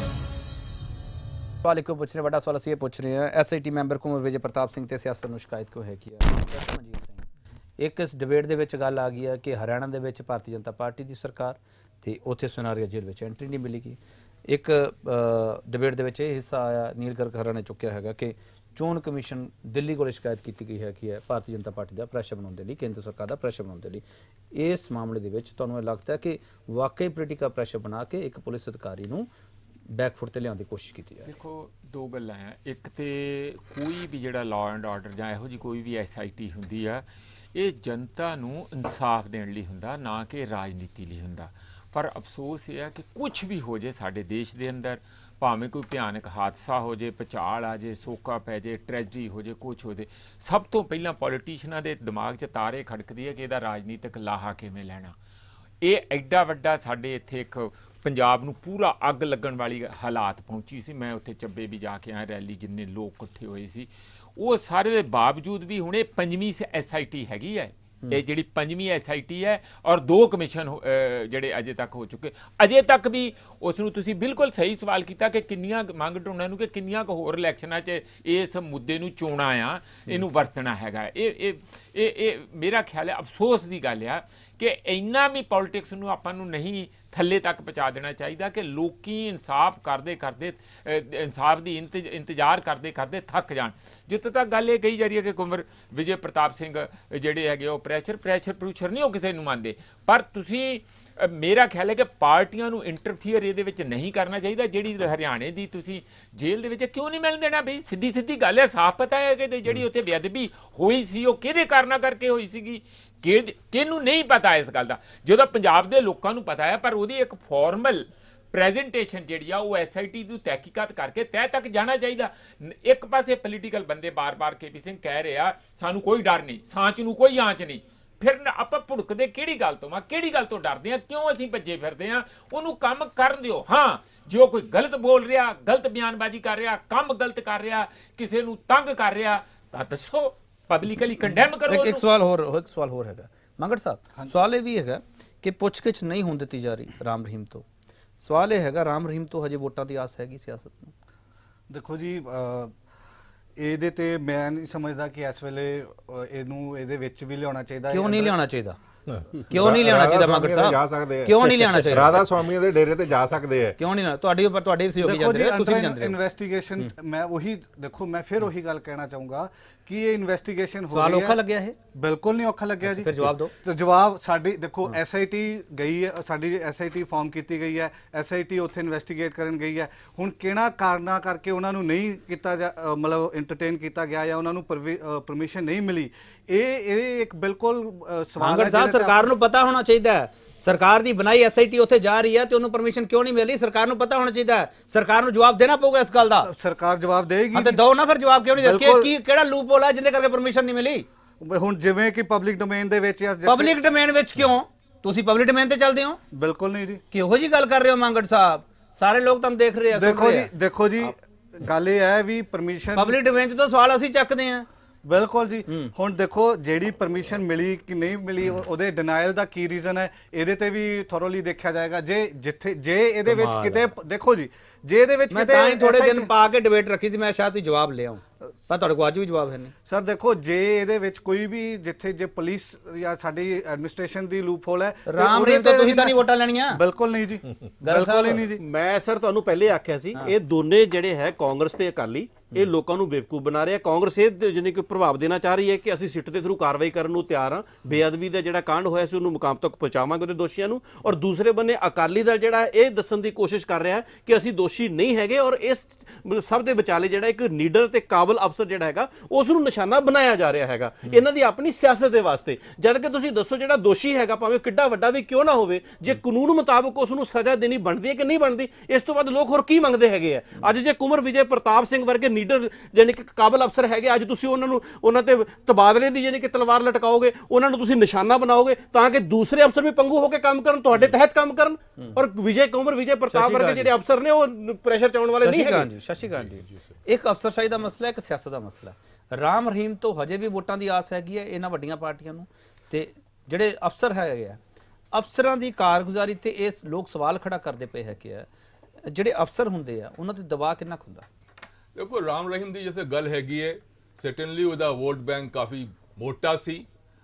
Speaker 1: ਸਵਾਲ ਇੱਕੋ ਪੁੱਛ ਰਹੇ, ਵੱਡਾ ਸਵਾਲ ਅਸੀਂ ਇਹ ਪੁੱਛ ਰਹੇ ਹਾਂ, ਐਸਆਈਟੀ ਮੈਂਬਰ ਕੁੰਵਰ ਵਿਜੇ ਪ੍ਰਤਾਪ ਸਿੰਘ ਤੇ ਸਿਆਸਤ ਨੂੰ ਸ਼ਿਕਾਇਤ ਕਿਉਂ ਹੈਗੀ ਹੈ? ਇੱਕ ਇਸ ਡਿਬੇਟ ਦੇ ਵਿੱਚ ਗੱਲ ਆ ਗਈ ਹੈ ਕਿ ਹਰਿਆਣਾ ਦੇ ਵਿੱਚ ਭਾਰਤੀ ਜਨਤਾ ਪਾਰਟੀ ਦੀ ਸਰਕਾਰ ਤੇ ਉੱਥੇ ਸੁਨਾਰੀਆ ਜੇਲ੍ਹ ਵਿੱਚ ਐਂਟਰੀ ਨਹੀਂ ਮਿਲੇਗੀ। ਇੱਕ ਡਿਬੇਟ ਦੇ ਵਿੱਚ ਇਹ ਹਿੱਸਾ ਆਇਆ, ਨੀਲ ਗਰਗ ਖਹਿਰਾ ਨੇ ਚੁੱਕਿਆ ਹੈਗਾ ਕਿ ਚੋਣ ਕਮਿਸ਼ਨ ਦਿੱਲੀ ਕੋਲ ਸ਼ਿਕਾਇਤ ਕੀਤੀ ਗਈ ਹੈ ਕਿ ਭਾਰਤੀ ਜਨਤਾ ਪਾਰਟੀ ਦਾ ਪ੍ਰੈਸ਼ਰ ਬਣਾਉਣ ਦੇ ਲਈ, ਕੇਂਦਰ ਸਰਕਾਰ ਦਾ ਪ੍ਰੈਸ਼ਰ ਬਣਾਉਣ ਦੇ ਲਈ। ਇਸ ਮਾਮਲੇ ਦੇ ਵਿੱਚ ਤੁਹਾਨੂੰ ਇਹ ਲੱਗਦਾ ਹੈ ਕਿ ਵਾਕਈ ਪੋਲੀਟੀਕਲ ਪ੍ਰੈਸ਼ਰ ਬਣਾ ਕੇ ਇੱਕ ਪੁਲਿਸ ਅਧਿਕਾਰੀ ਨੂੰ ਬੈਕਫੁੱਟ ਤੇ ਲਿਆਉਣ ਦੀ ਕੋਸ਼ਿਸ਼ ਕੀਤੀ ਹੈ?
Speaker 7: ਦੇਖੋ, ਦੋ ਗੱਲਾਂ ਆ। ਇੱਕ ਤੇ ਕੋਈ ਵੀ ਜਿਹੜਾ ਲਾਅ ਐਂਡ ਆਰਡਰ ਜਾਂ ਇਹੋ ਜਿਹੀ ਕੋਈ ਵੀ ਐਸਆਈਟੀ ਹੁੰਦੀ ਆ, ਇਹ ਜਨਤਾ ਨੂੰ ਇਨਸਾਫ ਦੇਣ ਲਈ ਹੁੰਦਾ, ਨਾ ਕਿ ਰਾਜਨੀਤੀ ਲਈ ਹੁੰਦਾ। ਪਰ ਅਫਸੋਸ ਇਹ ਆ ਕਿ ਕੁਝ ਵੀ ਹੋ ਜੇ ਸਾਡੇ ਦੇਸ਼ ਦੇ ਅੰਦਰ, ਭਾਵੇਂ ਕੋਈ ਭਿਆਨਕ ਹਾਦਸਾ ਹੋ ਜੇ, ਭੁਚਾਲ ਆ ਜੇ, ਸੋਕਾ ਪੈ ਜੇ, ਟ੍ਰੈਜਡੀ ਹੋ ਜੇ, ਕੁਛ ਹੋ ਜੇ, ਸਭ ਤੋਂ ਪਹਿਲਾਂ ਪੋਲੀਟੀਸ਼ੀਅਨਾਂ ਦੇ ਦਿਮਾਗ 'ਚ ਤਾਰੇ ਖੜਕਦੀ ਹੈ ਕਿ ਇਹਦਾ ਰਾਜਨੀਤਿਕ ਲਾਹਾ ਕਿਵੇਂ ਲੈਣਾ। ਇਹ ਐਡਾ ਵੱਡਾ ਸਾਡੇ ਇੱਥੇ ਇੱਕ ਪੰਜਾਬ ਨੂੰ ਪੂਰਾ ਅੱਗ ਲੱਗਣ ਵਾਲੀ ਹਾਲਾਤ ਪਹੁੰਚੀ ਸੀ। ਮੈਂ ਉੱਥੇ ਚੱਬੇ ਵੀ ਜਾ ਕੇ ਆਇਆ, ਰੈਲੀ ਜਿੰਨੇ ਲੋਕ ਇਕੱਠੇ ਹੋਏ ਸੀ, ਉਹ ਸਾਰੇ ਦੇ ਬਾਵਜੂਦ ਵੀ ਹੁਣ ਇਹ 5ਵੀਂ ਐਸਆਈਟੀ ਹੈਗੀ ਹੈ। ਇਹ ਜਿਹੜੀ 5ਵੀਂ SIT ਹੈ ਔਰ 2 ਕਮਿਸ਼ਨ ਜਿਹੜੇ ਅਜੇ ਤੱਕ ਹੋ ਚੁੱਕੇ। ਅਜੇ ਤੱਕ ਵੀ ਉਸ ਨੂੰ ਤੁਸੀਂ ਬਿਲਕੁਲ ਸਹੀ ਸਵਾਲ ਕੀਤਾ ਕਿ ਕਿੰਨੀਆਂ ਮੰਗ ਢੂੰਡਾਂ ਨੂੰ ਕਿ ਕਿੰਨੀਆਂ ਕੁ ਹੋਰ ਇਲੈਕਸ਼ਨਾਂ 'ਚ ਇਸ ਮੁੱਦੇ ਨੂੰ ਚੋਣਾਂ ਆ ਇਹਨੂੰ ਵਰਤਣਾ ਹੈਗਾ। ਇਹ ਮੇਰਾ ਖਿਆਲ ਹੈ ਅਫਸੋਸ ਦੀ ਗੱਲ ਆ ਕਿ ਇੰਨਾ ਵੀ ਪੋਲੀਟਿਕਸ ਨੂੰ ਆਪਾਂ ਨੂੰ ਨਹੀਂ ਥੱਲੇ ਤੱਕ ਪਹੁੰਚਾ ਦੇਣਾ ਚਾਹੀਦਾ ਕਿ ਲੋਕੀ ਇਨਸਾਫ ਕਰਦੇ ਕਰਦੇ ਇਨਸਾਫ ਦੀ ਇੰਤਜ਼ਾਰ ਕਰਦੇ ਕਰਦੇ ਥੱਕ ਜਾਣ। ਜਿੱਥੋਂ ਤੱਕ ਗੱਲ ਇਹ ਕਹੀ ਜਾ ਰਹੀ ਹੈ ਕਿ ਕੁੰਵਰ ਵਿਜੇ ਪ੍ਰਤਾਪ ਸਿੰਘ ਜਿਹੜੇ ਹੈਗੇ ਉਹ ਪ੍ਰੈਸ਼ਰ ਨਹੀਂ ਉਹ ਕਿਸੇ ਨੂੰ ਮੰਨਦੇ, ਪਰ ਤੁਸੀਂ ਮੇਰਾ ਖਿਆਲ ਹੈ ਕਿ ਪਾਰਟੀਆਂ ਨੂੰ ਇੰਟਰਫੀਅਰ ਇਹਦੇ ਵਿੱਚ ਨਹੀਂ ਕਰਨਾ ਚਾਹੀਦਾ। ਜਿਹੜੀ ਹਰਿਆਣੇ ਦੀ ਤੁਸੀਂ ਜੇਲ੍ਹ ਦੇ ਵਿੱਚ ਕਿਉਂ ਨਹੀਂ ਮਿਲਣ ਦੇਣਾ ਬਈ? ਸਿੱਧੀ ਗੱਲ ਹੈ, ਸਾਫ਼ ਪਤਾ ਹੈ ਕਿ ਜਿਹੜੀ ਉੱਥੇ ਬੇਅਦਬੀ ਹੋਈ ਸੀ ਉਹ ਕਿਹਦੇ ਕਾਰਨਾਂ ਕਰਕੇ ਹੋਈ ਸੀਗੀ। ਕਿਹਨੂੰ ਨਹੀਂ ਪਤਾ ਇਸ ਗੱਲ ਦਾ? ਜਦੋਂ ਪੰਜਾਬ ਦੇ ਲੋਕਾਂ ਨੂੰ ਪਤਾ ਹੈ, ਪਰ ਉਹਦੀ ਇੱਕ ਫਾਰਮਲ ਪ੍ਰੈਜੈਂਟੇਸ਼ਨ ਜਿਹੜੀ ਆ ਉਹ SIT ਦੀ ਤਹਿਕੀਕਾਤ ਕਰਕੇ ਤਹਿ ਤੱਕ ਜਾਣਾ ਚਾਹੀਦਾ। ਇੱਕ ਪਾਸੇ ਪੋਲੀਟੀਕਲ ਬੰਦੇ ਬਾਰ-ਬਾਰ KP ਸਿੰਘ ਕਹਿ ਰਿਹਾ ਸਾਨੂੰ ਕੋਈ ਡਰ ਨਹੀਂ, ਸਾਂਚ ਨੂੰ ਕੋਈ ਆਂਚ ਨਹੀਂ, ਫਿਰ ਆਪਾਂ ਭੁੜਕਦੇ ਕਿਹੜੀ ਗੱਲ ਤੋਂ? ਕਿਹੜੀ ਗੱਲ ਤੋਂ ਡਰਦੇ ਆ? ਕਿਉਂ ਅਸੀਂ ਭੱਜੇ ਫਿਰਦੇ ਆ? ਉਹਨੂੰ ਕੰਮ ਕਰਨ ਦਿਓ। ਹਾਂ, ਜੋ ਕੋਈ ਗਲਤ ਬੋਲ ਰਿਹਾ, ਗਲਤ ਬਿਆਨਬਾਜ਼ੀ ਕਰ ਰਿਹਾ, ਕੰਮ ਗਲਤ ਕਰ ਰਿਹਾ, ਕਿਸੇ ਨੂੰ ਤੰਗ ਕਰ ਰਿਹਾ ਤਾਂ ਦੱਸੋ, ਪਬਲਿਕਲੀ ਕੰਡੈਮ ਕਰੋ।
Speaker 1: ਇੱਕ ਸਵਾਲ ਹੋਰ ਹੈਗਾ ਮੰਗੜ ਸਾਹਿਬ, ਸਵਾਲ ਇਹ ਵੀ ਹੈਗਾ ਕਿ ਪੁੱਛਗਿੱਛ ਨਹੀਂ ਹੋਣ ਦਿੱਤੀ ਜਾ ਰਹੀ ਰਾਮ ਰਹੀਮ ਤੋਂ। ਸਵਾਲ ਇਹ ਹੈਗਾ ਰਾਮ ਰਹੀਮ ਤੋਂ ਹਜੇ ਵੋਟਾਂ ਦੀ ਆਸ ਹੈਗੀ ਸਿਆਸਤ ਨੂੰ?
Speaker 4: ਦੇਖੋ ਜੀ, ਇਹਦੇ ਤੇ ਮੈਂ ਨਹੀਂ ਸਮਝਦਾ ਕਿ ਇਸ ਵੇਲੇ ਇਹਨੂੰ ਇਹਦੇ ਵਿੱਚ ਵੀ ਲਿਆਉਣਾ ਚਾਹੀਦਾ।
Speaker 1: ਕਿਉਂ ਨਹੀਂ ਲਿਆਉਣਾ ਚਾਹੀਦਾ? ਕਿਉਂ ਨਹੀਂ ਲਿਆਉਣਾ ਚਾਹੀਦਾ ਮੰਗੜ ਸਾਹਿਬ? ਕਿਉਂ ਨਹੀਂ ਲਿਆਉਣਾ ਚਾਹੀਦਾ?
Speaker 3: ਰਾਧਾ ਸਵਾਮੀਆਂ ਦੇ ਡੇਰੇ ਤੇ ਜਾ ਸਕਦੇ ਆ,
Speaker 1: ਕਿਉਂ ਨਹੀਂ? ਤੁਹਾਡੇ ਸਹਿਯੋਗੀ ਜਾਂਦੇ ਰਹੇ, ਤੁਸੀਂ ਵੀ ਜਾਂਦੇ ਰਹੇ।
Speaker 4: ਇਨਵੈਸਟੀਗੇਸ਼ਨ ਮੈਂ ਫਿਰ ਉਹੀ ਗੱਲ ਕਹਿਣਾ ਚਾਹੂੰਗਾ ਕਿ ਇਹ ਇਨਵੈਸਟੀਗੇਸ਼ਨ ਹੋ ਰਹੀ ਹੈ।
Speaker 1: ਸਵਾਲ ਔਖਾ ਲੱਗਿਆ ਇਹ?
Speaker 4: ਬਿਲਕੁਲ ਨਹੀਂ ਔਖਾ ਲੱਗਿਆ ਜੀ।
Speaker 1: ਫਿਰ ਜਵਾਬ ਦਿਓ।
Speaker 4: ਤੇ ਜਵਾਬ ਸਾਡੀ ਦੇਖੋ, SIT ਗਈ ਹੈ, ਸਾਡੀ SIT ਫਾਰਮ ਕੀਤੀ ਗਈ ਹੈ, SIT ਉੱਥੇ ਇਨਵੈਸਟੀਗੇਟ ਕਰਨ ਗਈ ਹੈ। ਹੁਣ ਕਿਹੜਾ ਕਾਰਨਾਂ ਕਰਕੇ ਉਹਨਾਂ ਨੂੰ ਨਹੀਂ ਕੀਤਾ ਮਤਲਬ ਇੰਟਰਟੇਨ ਕੀਤਾ ਗਿਆ ਜਾਂ ਉਹਨਾਂ ਨੂੰ ਪਰਮਿਸ਼ਨ ਨਹੀਂ ਮਿਲੀ, ਇਹ ਇੱਕ ਬਿਲਕੁਲ ਸਵਾਲ ਹੈ।
Speaker 1: ਸਰਕਾਰ ਨੂੰ ਪਤਾ ਹੋਣਾ ਚਾਹੀਦਾ ਹੈ, ਸਰਕਾਰ ਦੀ ਬਣਾਈ SIT ਉੱਥੇ ਜਾ ਰਹੀ ਹੈ ਤੇ ਉਹਨੂੰ ਪਰਮਿਸ਼ਨ ਕਿਉਂ ਨਹੀਂ ਮਿਲੀ? ਸਰਕਾਰ ਨੂੰ ਪਤਾ ਹੋਣਾ ਚਾਹੀਦਾ ਹੈ, ਸਰਕਾਰ ਨੂੰ ਜਵਾਬ ਦੇਣਾ ਪਊਗਾ ਇਸ ਗੱਲ ਦਾ।
Speaker 4: ਸਰਕਾਰ ਜਵਾਬ ਦੇਗੀ
Speaker 1: ਤੇ ਦੋ ਨਾ, ਫਿਰ ਜਵਾਬ ਕਿਉਂ ਨਹੀਂ ਦੇ? ਕਿਹੜਾ ਲੂਪ ਹੋਲਾ ਜਿਹਦੇ ਕਰਕੇ ਪਰਮਿਸ਼ਨ ਨਹੀਂ ਮਿਲੀ?
Speaker 4: ਹੁਣ ਜਿਵੇਂ ਕਿ ਪਬਲਿਕ ਡੋਮੇਨ ਦੇ ਵਿੱਚ,
Speaker 1: ਪਬਲਿਕ ਡੋਮੇਨ ਵਿੱਚ ਕਿਉਂ? ਤੁਸੀਂ ਪਬਲਿਕ ਡੋਮੇਨ ਤੇ ਚੱਲਦੇ ਹੋ?
Speaker 4: ਬਿਲਕੁਲ ਨਹੀਂ ਜੀ।
Speaker 1: ਕਿਹੋ ਜੀ ਗੱਲ ਕਰ ਰਹੇ ਹੋ ਮੰਗੜ ਸਾਹਿਬ? ਸਾਰੇ ਲੋਕ ਤੁਹਾਨੂੰ ਦੇਖ ਰਹੇ ਆ।
Speaker 4: ਦੇਖੋ ਜੀ ਗੱਲ ਇਹ ਹੈ ਵੀ ਪਰਮਿਸ਼ਨ
Speaker 1: ਪਬਲਿਕ ਡੋਮੇਨ 'ਚ ਤਾਂ ਸਵਾਲ ਅਸੀਂ ਚੱਕਦੇ ਆ।
Speaker 4: ਬਿਲਕੁਲ ਜੀ। ਹੁਣ ਦੇਖੋ ਜਿਹੜੀ ਪਰਮਿਸ਼ਨ ਮਿਲੀ ਕਿ ਨਹੀਂ ਮਿਲੀ, ਉਹਦੇ ਡਿਨਾਇਲ ਦਾ ਕੀ ਰੀਜ਼ਨ ਹੈ, ਇਹਦੇ ਤੇ ਵੀ ਥੋਰੋਲੀ ਦੇਖਿਆ ਜਾਏਗਾ। ਜੇ ਇਹਦੇ ਵਿੱਚ ਕਿਤੇ ਦੇਖੋ ਜੀ, ਜੇ ਇਹਦੇ ਵਿੱਚ ਕਿਤੇ
Speaker 1: ਤਾਂ ਹੀ ਥੋੜੇ ਦਿਨ ਪਾ ਕੇ ਡਿਬੇਟ ਰੱਖੀ ਸੀ, ਮੈਂ ਸ਼ਾਇਦ ਤੁਸੀਂ ਜਵਾਬ ਲਿਆਓ, ਪਰ ਤੁਹਾਡੇ ਕੋਲ ਅੱਜ ਵੀ ਜਵਾਬ ਹੈ ਨਹੀਂ।
Speaker 4: ਸਰ ਦੇਖੋ, ਜੇ ਇਹਦੇ ਵਿੱਚ ਕੋਈ ਵੀ ਜੇ ਪੁਲਿਸ ਜਾਂ ਸਾਡੀ ਐਡਮਿਨਿਸਟ੍ਰੇਸ਼ਨ ਦੀ ਲੂਪ ਹੋਲ ਹੈ,
Speaker 1: ਰਾਮ ਰਹੀਮ ਤੋਂ ਤੁਸੀਂ ਤਾਂ ਨਹੀਂ ਵੋਟਾਂ ਲੈਣੀਆਂ?
Speaker 4: ਬਿਲਕੁਲ ਨਹੀਂ ਜੀ, ਬਿਲਕੁਲ ਹੀ ਨਹੀਂ ਜੀ।
Speaker 5: ਮੈਂ ਸਰ ਤੁਹਾਨੂੰ ਪਹਿਲੇ ਆਖਿਆ ਸੀ, ਇਹ ਦੋਨੇ ਜਿਹੜੇ ਹੈ ਕਾਂਗਰਸ ਤੇ ਅਕਾਲੀ, ਇਹ ਲੋਕਾਂ ਨੂੰ ਬੇਵਕੂਫ ਬਣਾ ਰਹੇ ਆ। ਕਾਂਗਰਸ ਇਹ ਜਾਨੀ ਕਿ ਪ੍ਰਭਾਵ ਦੇਣਾ ਚਾਹ ਰਹੀ ਹੈ ਕਿ ਅਸੀਂ ਸਿੱਟ ਦੇ ਥਰੂ ਕਾਰਵਾਈ ਕਰਨ ਨੂੰ ਤਿਆਰ ਹਾਂ, ਬੇਅਦਬੀ ਦਾ ਜਿਹੜਾ ਕਾਂਡ ਹੋਇਆ ਸੀ ਉਹਨੂੰ ਮੁਕਾਮ ਤੱਕ ਪਹੁੰਚਾਵਾਂਗੇ ਉਹਦੇ ਦੋਸ਼ੀਆਂ ਨੂੰ। ਔਰ ਦੂਸਰੇ ਬੰਨੇ ਅਕਾਲੀ ਦਲ ਜਿਹੜਾ ਇਹ ਦੱਸਣ ਦੀ ਕੋਸ਼ਿਸ਼ ਕਰ ਰਿਹਾ ਕਿ ਅਸੀਂ ਦੋਸ਼ੀ ਨਹੀਂ ਹੈਗੇ, ਔਰ ਇਸ ਸਭ ਦੇ ਵਿਚਾਲੇ ਜਿਹੜਾ ਇੱਕ ਨੀਡਰ ਤੇ ਕਾਬਲ ਅਫਸਰ ਜਿਹੜਾ ਹੈਗਾ ਉਸ ਨੂੰ ਨਿਸ਼ਾਨਾ ਬਣਾਇਆ ਜਾ ਰਿਹਾ ਹੈਗਾ ਇਹਨਾਂ ਦੀ ਆਪਣੀ ਸਿਆਸਤ ਦੇ ਵਾਸਤੇ। ਜਦ ਕਿ ਤੁਸੀਂ ਦੱਸੋ ਜਿਹੜਾ ਦੋਸ਼ੀ ਹੈਗਾ ਭਾਵੇਂ ਕਿੱਡਾ ਵੱਡਾ ਵੀ ਕਿਉਂ ਨਾ ਹੋਵੇ, ਜੇ ਕਾਨੂੰਨ ਮੁਤਾਬਕ ਉਸ ਨੂੰ ਸਜ਼ਾ ਦੇਣੀ ਬਣਦੀ ਹੈ ਕਿ ਨਹੀਂ ਬਣਦੀ? ਇਸ ਤੋਂ ਬਾਅਦ ਲੋਕ ਹੋਰ ਕੀ ਮੰਗਦੇ ਹੈਗੇ ਆ? ਅੱਜ ਜੇ ਕੁੰਵਰ ਵਿਜੇ ਪ੍ਰਤਾਪ ਸਿੰਘ ਵਰਗੇ ਨੀਡਰ ਯਾਨੀ ਕਿ ਕਾਬਲ ਅਫਸਰ ਹੈਗੇ, ਅੱਜ ਤੁਸੀਂ ਉਹਨਾਂ ਤੇ ਤਬਾਦਲੇ ਦੀ ਯਾਨੀ ਕਿ ਤਲਵਾਰ ਲਟਕਾਓਗੇ, ਉਹਨਾਂ ਨੂੰ ਤੁਸੀਂ ਨਿਸ਼ਾਨਾ ਬਣਾਓਗੇ ਤਾਂ ਕਿ ਦੂਸਰੇ ਅਫਸਰ ਵੀ ਪੰਗੂ ਹੋ ਕੇ ਕੰਮ ਕਰਨ, ਤੁਹਾਡੇ ਤਹਿਤ ਕੰਮ ਕਰਨ। ਔਰ ਕੁੰਵਰ ਵਿਜੇ ਪ੍ਰਤਾਪ ਵਰਗੇ ਜਿਹੜੇ ਅਫਸਰ ਨੇ ਉਹ ਪ੍ਰੈਸ਼ਰ ਚਾਉਣ ਵਾਲੇ ਨਹੀਂ ਹੈਗੇ।
Speaker 1: ਸ਼ਸ਼ੀਕਾਂਤ ਜੀ, ਇੱਕ ਅਫਸਰਸ਼ਾਹੀ ਦਾ ਮਸਲਾ, ਇੱਕ ਸਿਆਸਤ ਦਾ ਮਸਲਾ। ਰਾਮ ਰਹੀਮ ਤੋਂ ਹਜੇ ਵੀ ਵੋਟਾਂ ਦੀ ਆਸ ਹੈਗੀ ਹੈ ਇਹਨਾਂ ਵੱਡੀਆਂ ਪਾਰਟੀਆਂ ਨੂੰ, ਤੇ ਜਿਹੜੇ ਅਫਸਰ ਹੈਗੇ ਆ, ਅਫਸਰਾਂ ਦੀ ਕਾਰਗੁਜ਼ਾਰੀ ਤੇ ਇਹ ਲੋਕ ਸਵਾਲ ਖੜਾ ਕਰਦੇ ਪਏ ਹੈ ਕਿ ਜਿਹੜੇ ਅਫਸਰ ਹੁੰਦੇ ਆ ਉਹਨਾਂ ਤੇ ਦਬਾਅ ਕਿੰਨਾ ਕੁ ਹੁੰਦਾ?
Speaker 6: ਦੇਖੋ, ਰਾਮ ਰਹੀਮ ਦੀ ਜਿਵੇਂ ਗੱਲ ਹੈਗੀ ਹੈ, ਸਰਟਨਲੀ ਉਹਦਾ ਵੋਟ ਬੈਂਕ ਕਾਫੀ ਮੋਟਾ ਸੀ।